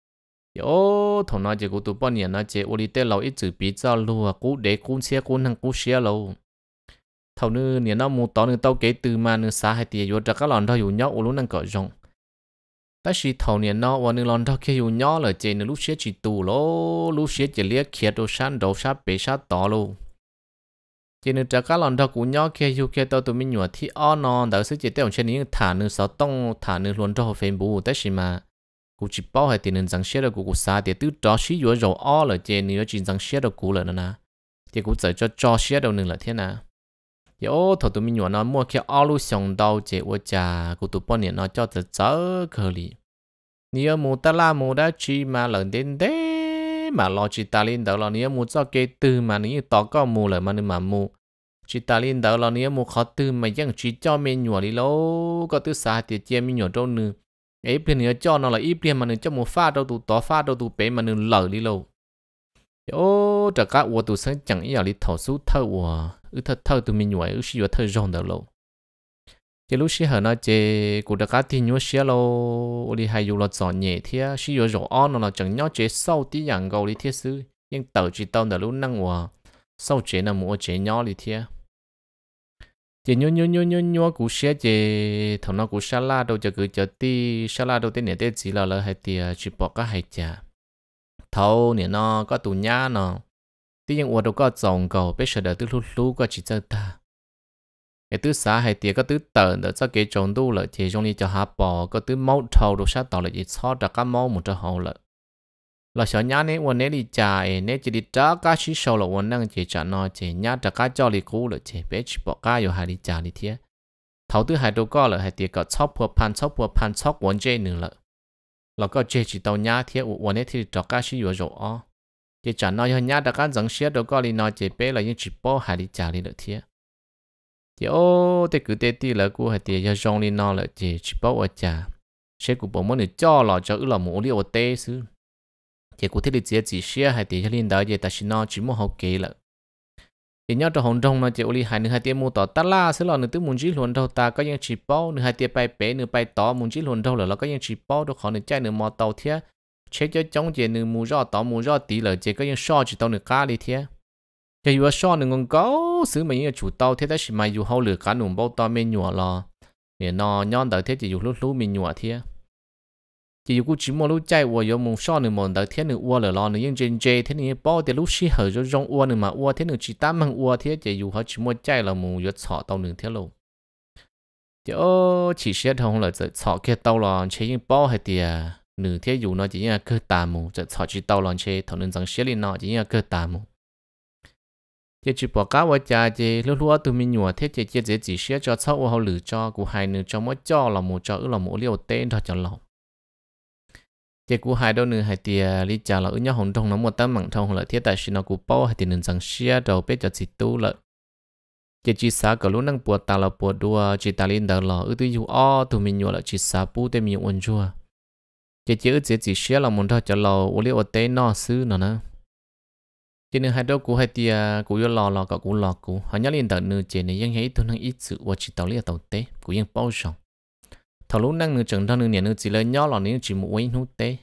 thằng nó chỉ của tụi bọn nó chỉ ô đi tê lâu ít chữ bí cho luôn cú để cú xe cú năng cú xe lâu thầu nữa nè nó mua tao nữa tao kể từ mà nữa xa hay tiền vô cho các lòn thôi dù nhóc ô lúc năng cỡ rộng ta chỉ thầu nè nó và nữa lòn thôi kia dù nhóc là chỉ nữa lúc xe chỉ tù lố lúc xe chỉ liếc kia đồ san đồ sát bể sát tỏ luôn chỉ nữa cho các lòn thôi của nhóc kia dù kia tao tụi mình nhọ thì nó đỡ sẽ chỉ tao trên những thả nữa sáu tông thả nữa luôn cho phèn bù ta chỉ màกูchỉ bảo hay tiền rằng xe đượcกูxa thì từ đó xí vừa rồi ó là chơi nữa chỉ rằng xe đượcกูlà nè thìกูchỉ cho xe đâu nữa là thế nào thì thôi tụi mình nhớ nó mua cái ó lu xong đâu chơi ở nhàกูtụi bọn nó cho tự chở khờ li nếu mua ta la mua đã chỉ mà lần đến đấy mà lo chỉ ta lên đó là nếu mua cho cái từ mà nếu tao có mua là mà mua chỉ ta lên đó là nếu mua khó từ mà vẫn chỉ cho mình nhớ đi lâu có từ xa thì chơi mình nhớ đâu nữa ấy bên nữa cho nó là ít bên mà nữa cho một pha đâu tụ tỏ pha đâu tụ bé mà nữa lở đi lâu chắc cả我tụ sáng chẳng ý là đi thầu số thâu thâu tụ mình nhảy xí thâu rong đầu lâu chỉ lúc xí hở nó chỉ cụ đã cả thì nhớ xí lâu đi hay dùng là chọn nhẹ thế xí rồi on nó là chẳng nhớ chế sau tí dạng gầu đi thế xứ nhưng tàu chỉ tàu đầu lúc năng hòa sau chế là mua chế nhớ đi thế chỉ nhua cú xe chỉ thằng nó cú salad đâu cho cứ cho ti salad đâu tên này tên gì là hay tiệt chỉ bỏ cái hay chả thâu nè nó có tủ nhá nó tí nhưng uổng đâu có trồng cầu bây giờ đợi từ lúc có chỉ cho ta cái thứ xã hay tiệt có thứ tợn đỡ cho cái trồng đu lợi chỉ trong đi cho hạ bò có thứ máu thâu đâu sát tàu lại chỉ xót ra cái máu một cho hậu lợi là sợ nhá này uổng này đi chạy này chỉ đi trả cái xí sầu là uổng năng chỉ trả nó chỉ nhá trả cái cho đi cũ lợi chỉ bé chỉ bỏ cái rồi hay đi trả đi thiệt thâu thứ hai đâu có lợi hay tiệt có chóc phua pan chóc uổng chơi nữa lợi là có chơi chỉ tàu nhá thiệt uổng này thì trả cái xí rồi chỉ trả nó hơn nhá đã cán dẫn xe đâu có đi nói chỉ bé là những chỉ bỏ hai đi trả đi được thiệt chỉ ô thì cứ tết tí là cô hay tiền cho rong đi nó là chỉ bỏ ở trả xe của bộ món này cho là cho ư là mua liều tê xứ chỉ cụ thể đi chỉ xe hay tiền cho liên đợi chỉ ta xin nó chỉ mua hậu kỳ là chỉ nhớ cho hồng đông nó chỉ uli hai nửa hai tiền mua tỏ ta la xứ là nửa tứ muốn chỉ luôn đâu ta có những chỉ bỏ nửa hai tiền bay bé nửa bay tỏ muốn chỉ luôn đâu là có những chỉ bỏ đâu khỏi nửa chạy nửa mò tàu thiệt chế cho chống chỉ nửa mua rõ tỏ mua rõ tí là chỉ có những so chỉ tàu nửa cá đi thiệt chỉ vừa so nửa ngon cố xứ mà những chủ tàu thế đó chỉ mà dù hậu lửa cá nụ bao to men nhọ lo để nó nhon đợi thế chỉ dù lúc mình nhọ thiệt chỉ dù chỉ mua lúc chạy vừa dùng một so nửa một đợi thế nửa uo lửa lo nửa những trên thế nửa bao thì lúc xí hở cho rong uo nửa mà uo thế nửa chỉ tám bằng uo thế chỉ dù họ chỉ mua chạy là một vừa sọ tàu nửa thế luôn chỉ xét không là sọ kia tàu lo chế những bao hay tiệt nửa thế dù nó chỉ là cơ tà mù sọ chỉ tàu lo chế thằng nên rằng xét lên nó chỉ là cơ tà mù chỉ bỏ cá vào trà chỉ lúc tụi mình nhua thế chỉ xét cho sau họ lử cho của hai nửa cho mỗi cho là một cho là một liều tên thôi cho lòng chỉ của hai đâu nửa hai tiệt lý trà là ở nhau hồng trong nó một tấm mảng thông là thiết tại xin nó của bao hai tiệt nên rằng xét đầu biết cho chỉ tu lợi chỉ xả cái lúc năng buộc ta là buộc đua chỉ ta lên đó là ở tụi dù tụi mình nhua là chỉ xả bu để mình uốn chua chỉ ở chỉ xét là một thôi cho lò liều tên nó xứ nó nè cho nên hai đứa của hai tia của yo lò cả của lò của họ nhớ lên tận nửa chế nàyยังthấy tôi năng ít sự và chỉ tàu liệt tàu té củaยังbao rộng thầu lúc năng nửa chừng thằng nửa nhẹ nửa chỉ lấy nhỏ lò nửa chỉ một nút té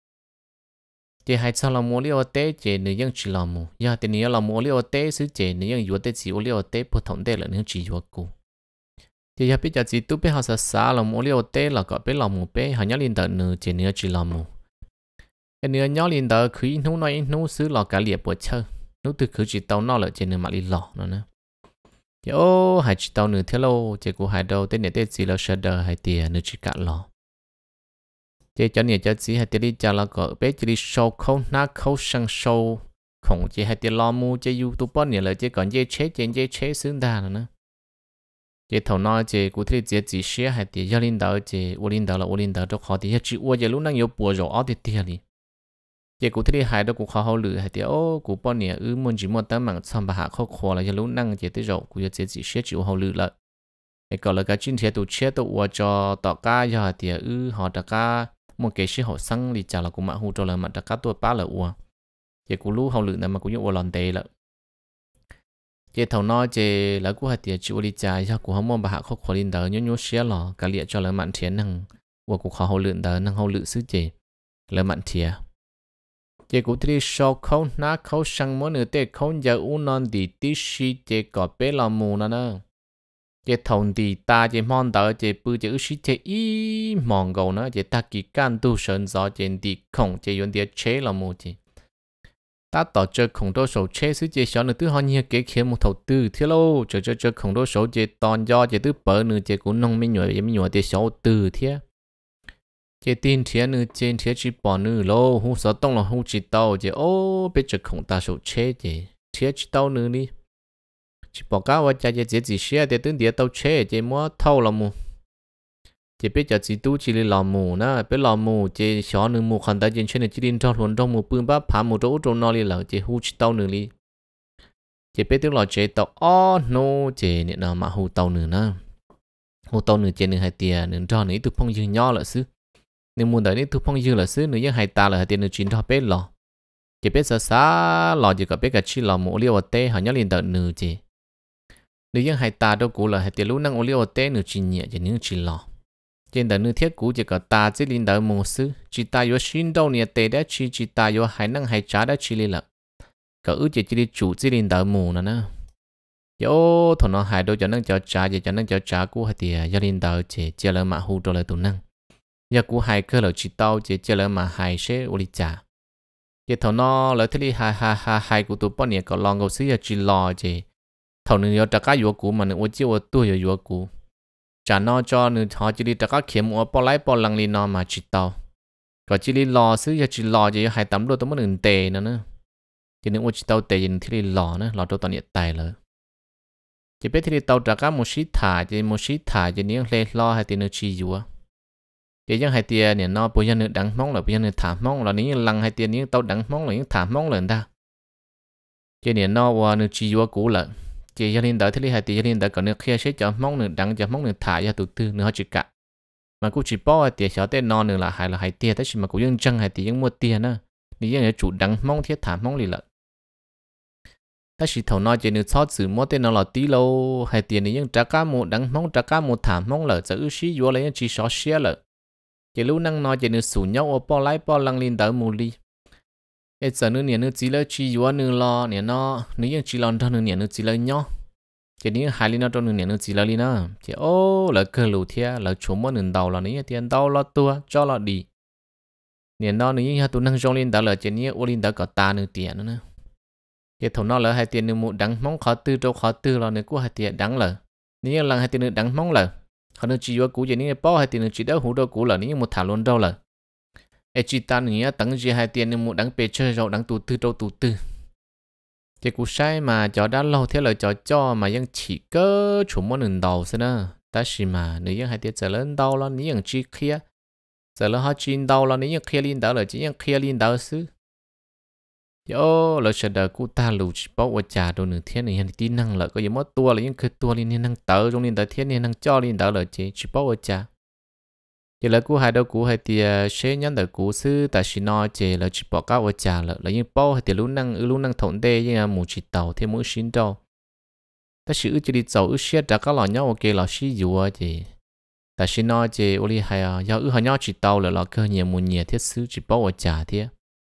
chỉ hai sao là mua liệt té chế nửaยังchỉ làm mua giờ thì nửa là mua liệt té xứ chế nửaยังvừa té chỉ liệt té phổ thông té là nửa chỉ vừa cũ thì giờ bây giờ chỉ tu biết họ xa là mua liệt té là có biết làm mua bé họ nhớ lên tận nửa chế nửa chỉ làm mua cái nửa nhỏ lên đó khi nó nói nó xứ lò cả liệp bữa chơi nó từ khi chỉ tàu nó là trên nửa mặt đi lò nó nữa thì hai chỉ tàu nửa thế lâu chỉ của hai đầu tên này tên gì là shader hai tiền nửa chỉ cả lò chỉ cho nửa cho chỉ hai tiền đi cho là có bé chỉ đi show không nát không sang show không chỉ hai tiền lò mua chỉ YouTube nửa là chỉ còn dễ chế xứng đà nữa chỉ thầu nói chỉ cụ thể chỉ share hai tiền cho lên đó chỉ u lên đó cho họ thì chỉ u chỉ lúc năng yếu bùa rồi ở thì tiền đi chỉ cụ thể hai đó cũng khó hậu lử hay thì cụ bao nhiêu muốn chỉ muốn tấm mạng xong bà hạ khó khổ là cho lúc năng chỉ tới rồi cụ chỉ xét chịu hậu lử lại cái còn là cái chuyên chế tụ chế tụ cho tọt cá giờ thì họ đã cá một cái sĩ họ sang đi chả là cụ mạng hù cho là mặt đã cá tua bá là chỉ cụ lú hậu lử này mà cụ用lần tệ là chỉ thầu nói chỉ là cụ hay thì chịu đi chả cho cụ không muốn bà hạ khó khổ lên đó nhớ xé lò cả liệt cho là mặn thiến năng của cụ khó hậu lử đó năng hậu lử xứ chỉ là mặn thiến chỉ cụ thể sau khâu ná khâu sang món nửa tết khâu giờ u non đi tí xí chỉ có bé làm mù nữa chỉ thòng đi ta chỉ mong đợi chỉ bự chỉ xí chỉ ý mong cầu nữa chỉ ta kỳ can tu sơn gió chỉ đi không chỉ dùng để chế làm mù chỉ ta tạo cho không đôi số chế xí chỉ sợ nữa thứ họ như cái kia một đầu tư thế lâu cho không đôi số chỉ toàn do chỉ thứ bự nữa chỉ cũng nông minh nhồi để số từ thế chỉ tin thiệt nữa trên thiệt chỉ bỏ nữa lô hú sợ tông là hú chỉ tàu chỉ bây giờ không ta số chế chỉ thiệt chỉ tàu nữa đi chỉ bỏ cá vào chỉ xe để tính địa tàu chế chỉ mua thâu là mù chỉ bây giờ chỉ tu chỉ làm mù nè bây làm mù chỉ xóa nữa mù khăn ta trên này chỉ điên cho luôn trong mù bưng bắp phá mù chỗ trong nó đi là chỉ hú chỉ tàu nữa đi chỉ bây tiếng là chỉ tàu no chỉ nè nào mà hú tàu nữa nè hú tàu nữa trên nữa hai tiền nữa cho nữa tụi phong dương nhỏ là xứ nếu muốn đợi đến thu phong dư là xứ nữa hai ta là tiền được chín cho bé lò chỉ biết xa lò chỉ có biết cả chi lò một liều tê họ nhớ liền đợi nửa chỉ nếu hai ta đâu cũng là hai tiền lúc năng liều tê nửa chỉ nhẹ chỉ nửa chỉ lò trên đợi nửa thiết cũ chỉ có ta chỉ liền đợi một xứ chỉ ta yếu xin đâu nè tê đã chỉ ta yếu hai năng hai trả đã chỉ liền là có ước chỉ đi chủ chỉ liền đợi mù nữa nè yo thằng nó hai đôi cho năng cho trả cho năng cho trả cú hay thì gia đình tao chỉ chia lỡ mà hú cho lại tụi năng giờ cú hai cơ là chỉ tao chỉ chia lỡ mà hai sẽ uli trả giờ thằng nó lỡ thế đi hai của tụi bọn này có lòng cầu xí giờ chỉ lo chỉ thằng nữa giờ trả cá vô cú mà nữa ôi chiêu tôi giờ vô cú trả nó cho nữa họ chỉ đi trả cá kiếm ở bỏ lái bỏ lăng đi nó mà chỉ tao có chỉ đi lo xí giờ chỉ lo chỉ hai tấm đôi tụi mình đừng tệ nữa chỉ nữa ôi chỉ tao tệ thì đi lo nữa lo cho tao nhiệt tài lỡ chỉ biết thì tàu trả cá một xí thả chỉ những lê lo hay tiền nữa chi dùa chỉ những hai tiền này nó bây giờ nữa đắng mong là bây giờ nữa thả mong là những lăng hai tiền những tàu đắng mong là những thả mong là ta chỉ này nó qua nữa chi dùa cũ lợn chỉ gia đình đỡ thì hai tiền gia đình đỡ còn nữa kia sẽ cho mong nữa đắng cho mong nữa thả ra tụt tư nữa họ chỉ cả mà cũng chỉ bỏ tiền xóa tên non nữa là hai tiền tới mà cũng những chân hai tiền những mua tiền nữa những người chủ đắng mong thiết thả mong lì lợn ta chỉ thầu nói chỉ được xót sự mua tên nó là tí lâu hay tiền này nhưng trả cá một đắng mong trả cá một thảm mong lợ giữ xí vô lấy chỉ xót xé lợ chỉ lúc năng nói chỉ được sủ nhau ở bỏ lái bỏ lăng lên đỡ mù đi bây giờ nữa nè nữa chỉ lấy chỉ vô nữa lo nè nó nếu như chỉ lo cho nữa nè nữa chỉ lấy nhau chỉ nếu hai lên nó cho nữa nè nữa chỉ lấy đi nữa chỉ ô là cơ lù thia là chủ mua nền đầu là nếu tiền đầu lo tua cho lo đi nè nó nếu như tụi năng trong lên đỡ là chỉ nếu ô lên đỡ có ta nữa tiền nữa giờ thằng nó lỡ hai tiền nữa một đắng mong khó tư trâu khó tư là nữa của hai tiền đắng lỡ nếu lần hai tiền nữa đắng mong lỡ họ nó chỉ vô cũ vậy nếu bao hai tiền nữa chỉ đỡ hủ đâu cũ lỡ nếu một thả luôn đâu lỡ ai chỉ ta nữa tặng gì hai tiền nữa một đắng bê chơi rồi đắng tụ tư trâu tụ tư giờ cũ sai mà cho đã lâu thế lời cho mà vẫn chỉ có chủ món nền đầu thế nữa ta chỉ mà nếu như hai tiền trở lên đâu là nếu như chỉ kia giờ là họ chỉ đâu là nếu như kia lên đâu là chỉ như kia lên đâu xứ yo lời sẽ đợi cô ta lù chỉ bảo trả đồ nửa thiên này hiện tí năng lợi có gì mất tua là những cái tua liên năng tớ trong liên tới thiên liên năng cho liên tớ lợi chỉ bảo trả giờ là cô hai đâu cô hai tia sẽ nhắn đợi cô sư tại chỉ nói chỉ là chỉ bảo các trả lợi là những bảo hai tia lúc năng thổn đê như một chỉ tàu thêm mỗi xin đâu ta chỉ ước chỉ đi tàu ước xét trả các lò nhau ok là xí dùa chỉ tại chỉ nói chỉ oli hay do ước họ nhau chỉ tàu là cơ nhiều một nhiều thiết sư chỉ bảo trả thế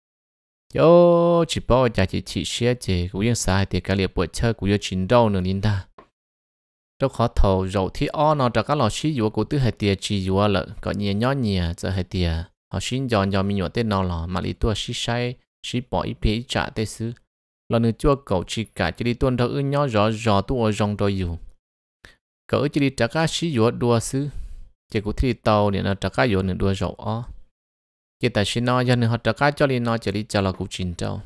yo chỉ bảo giá trị chỉ xe chế cũng như sai thì cái liệp bớt chơi cũng như chín đâu nữa linh ta đâu khó thầu rồi thì nó cho các lò xí dùa của tư hệ tiền chỉ dùa lợ có nhiều nhỏ nhiều giờ hệ tiền họ xin dọn dọn mình nhọ tên nó là mà lý tua xí sai xí bỏ ít phí trả tê xứ là người chua cậu chỉ cả chỉ đi tuân theo ư nhỏ rõ tu ở trong đôi dù cậu chỉ đi trả các xí dùa đua xứ chỉ cũng thi tàu để nó trả các dùa nữa đua rõ chỉ tại khi nó dân họ trả cá cho nên nó chỉ đi cho là cũng chín trâu.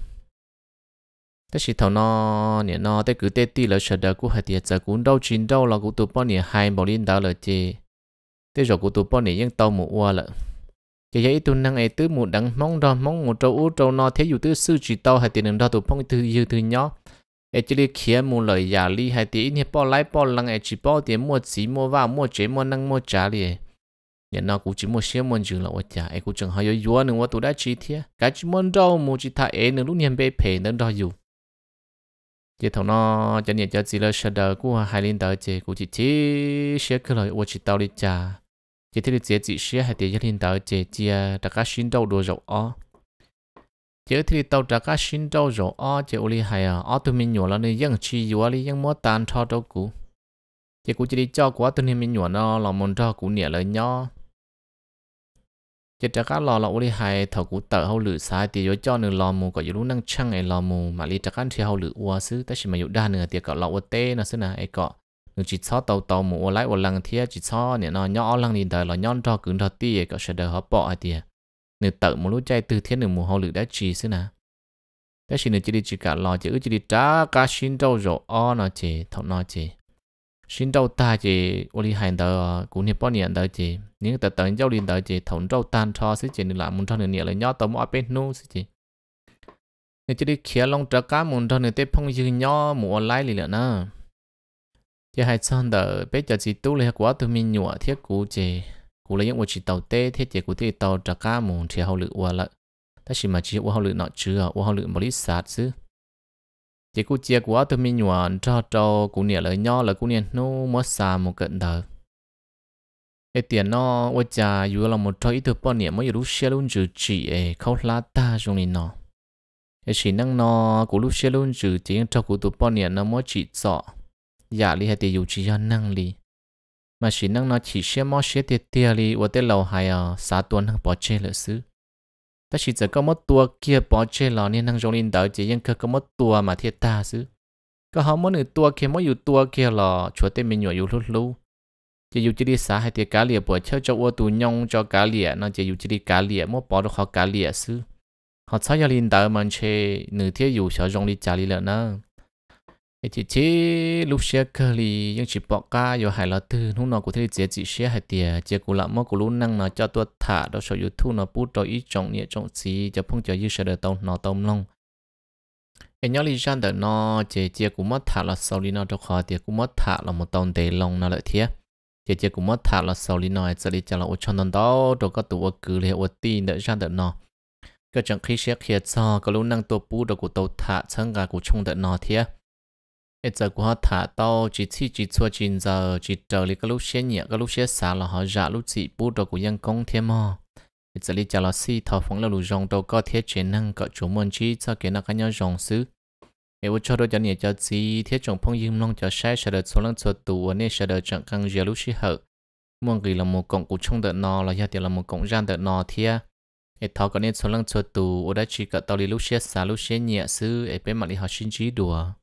Thế thì thằng nó nè nó tới cứ tết tí là sợ đỡ cũng hay tiệt giờ cũng đâu chín trâu là cũng tụi bọn nè hai bảo liên đó là chỉ. Thế rồi cũng tụi bọn nè nhưng tàu một qua là. Chỉ vậy tụi năng ấy tứ một đắng mong đó mong một trâu nó thế dù tứ sư chỉ tàu hay tiền đó tụi bọn thứ nhỏ. Ấy chỉ đi kia một lời giả ly hay tiền nè bỏ lái bỏ lăng ấy chỉ bỏ tiền mua chỉ mua vào mua chế mua năng mua trả liền. Nhận nó cũng chỉ một xe môn chừng là ở nhà, ấy cũng chẳng hay ở vua nữa, tôi đã chi thế, cái chỉ môn đâu mua chỉ thay ấy nữa lúc niệm bê phê nữa đó dù, chỉ thằng nó cho nên cho chỉ là sợ đời của hai linh đời chỉ cũng chỉ xe cái lời ở chỉ tàu đi trả, chỉ thấy chỉ xe hai tiền cho linh đời chỉ đã cá xin đâu đồ rồi chỉ thấy tàu đã cá xin đâu rồi chỉ ở đây hay tụi mình nhỏ là nơi dân chi vua đi dân mua tan cho đâu cũ, chỉ cũng chỉ đi cho quá tụi mình nhỏ nó là món cho cũng nhẹ lời nhau chỉ trả cá lò là uli hai thầu cụ tờ hậu lử sai thì do cho nửa lò mù có những năng chăng ấy lò mù mà li trả cá thì hậu lử ua xứ tất mà dụ đa nửa thì có lò ua tê nó xứ nè ấy có nửa chỉ xóa tàu mù ua lái ua lăng thì chỉ xóa nè nó nhỏ lăng đi đời là nhon cho cứng cho ti có sẽ đỡ họ bỏ ai thì nửa tờ một lúc chạy từ thiên nửa mù hậu lử đã chỉ xứ nè tất nửa chỉ đi chỉ cả lò chỉ đi trả cá xin đâu rồi nó chỉ thằng nó chỉ xin đâu ta chỉ uli hai đời cũng như bao nhiêu đời chỉ những tờ tờ giao liên đời chỉ thống đâu tan cho sẽ chỉ là muốn cho nửa nhẹ là nhỏ tàu mua bên nu sẽ chỉ nên chỉ đi kia long trả cá muốn cho nửa tép phong dư nhỏ mua online liền nữa chỉ hai son đời bé giờ chỉ tu lấy quá tụi mình nhọ thiết cũ chỉ cũ lấy những một chỉ tàu tê thiết chỉ cũ thì tàu trả cá muốn thì hậu lự qua lại ta chỉ mà chỉ qua hậu lự nọ chưa qua hậu lự một lít sạt chứ chỉ cú chia của tụi mình nhọn cho cú nhẹ lời nho là cú nhẹ nó mất xa một cận đời cái tiền nó ôi cha dù là một trò ít tụi bọn nhẹ mới lúc xe luôn chữ chỉ khâu lá ta trong này nó cái chỉ năng nó cú lúc xe luôn chữ chỉ cho cú tụi bọn nhẹ nó mới chỉ sợ dạ li hay thì dù chỉ do năng li mà chỉ năng nó chỉ xe mò xe tiệt tiệt li và tới lâu hay xã tuần hàng bỏ chơi lỡ xứ ta chỉ giờ có một tua kia bỏ chơi lò nên năng trong linh đỡ chỉยังcó một tua mà thiệt ta xứ có họ muốn tua kia mớiอยู่tua kia lò chúa tên mình nhồiอยู่lút lú chỉอยู่chỉ đi xã hay thì cá lìa bỏ chơi cho ô tù nhông cho cá lìa nó chỉอยู่chỉ đi cá lìa mới bỏ được họ cá lìa xứ họ sao giờ linh đỡ mình chơi nửa thiếtอยู่sợ trong đi trả li lợ nữa chỉ lúc xe cơ li nhưng chỉ bỏ cá vô hải là từ lúc nào cũng thấy chỉ xe hay tiệt chỉ cũng làm mất cũng lúc năng nó cho tôi thả đó số YouTube nó bút rồi ít trọng nhẹ trọng gì cho phong cho user được tông nó tông long em nhớ li rằng được nó chỉ cũng mất thả là sau li nó cho khó tiệt cũng mất thả là một tông để long nó lợi thiệt chỉ cũng mất thả là sau li nó sẽ đi cho là ở trong đó rồi có tụ cứ liền ở tin được rằng được nó cái chẳng khi xe kia cho có lúc năng tôi bút rồi của tôi thả chân gà của chung được nó thiệt giờ của họ thả tao chỉ xua chín giờ chỉ chờ li cái lúc xe nhẹ cái lúc xe xả là họ giả lúc chỉ bút đồ của dân công thêm mò giờ li cho là si thọ phóng là lù rong đâu có thiết chế năng có chủ môn chi cho cái nào cái nhau rong xứ nếu cho đôi cho nhẹ cho gì thiết trồng phong dương long cho sai sẽ được số lần số tù nên sẽ được chẳng căng giờ lúc xí hở mong gì là một cổng của trong đợt nọ là giờ là một cổng ra đợt nọ thia thọ có nên số lần số tù ở đây chỉ có tao li lúc xe xả lúc xe nhẹ xứ bên mặt li họ xin trí đùa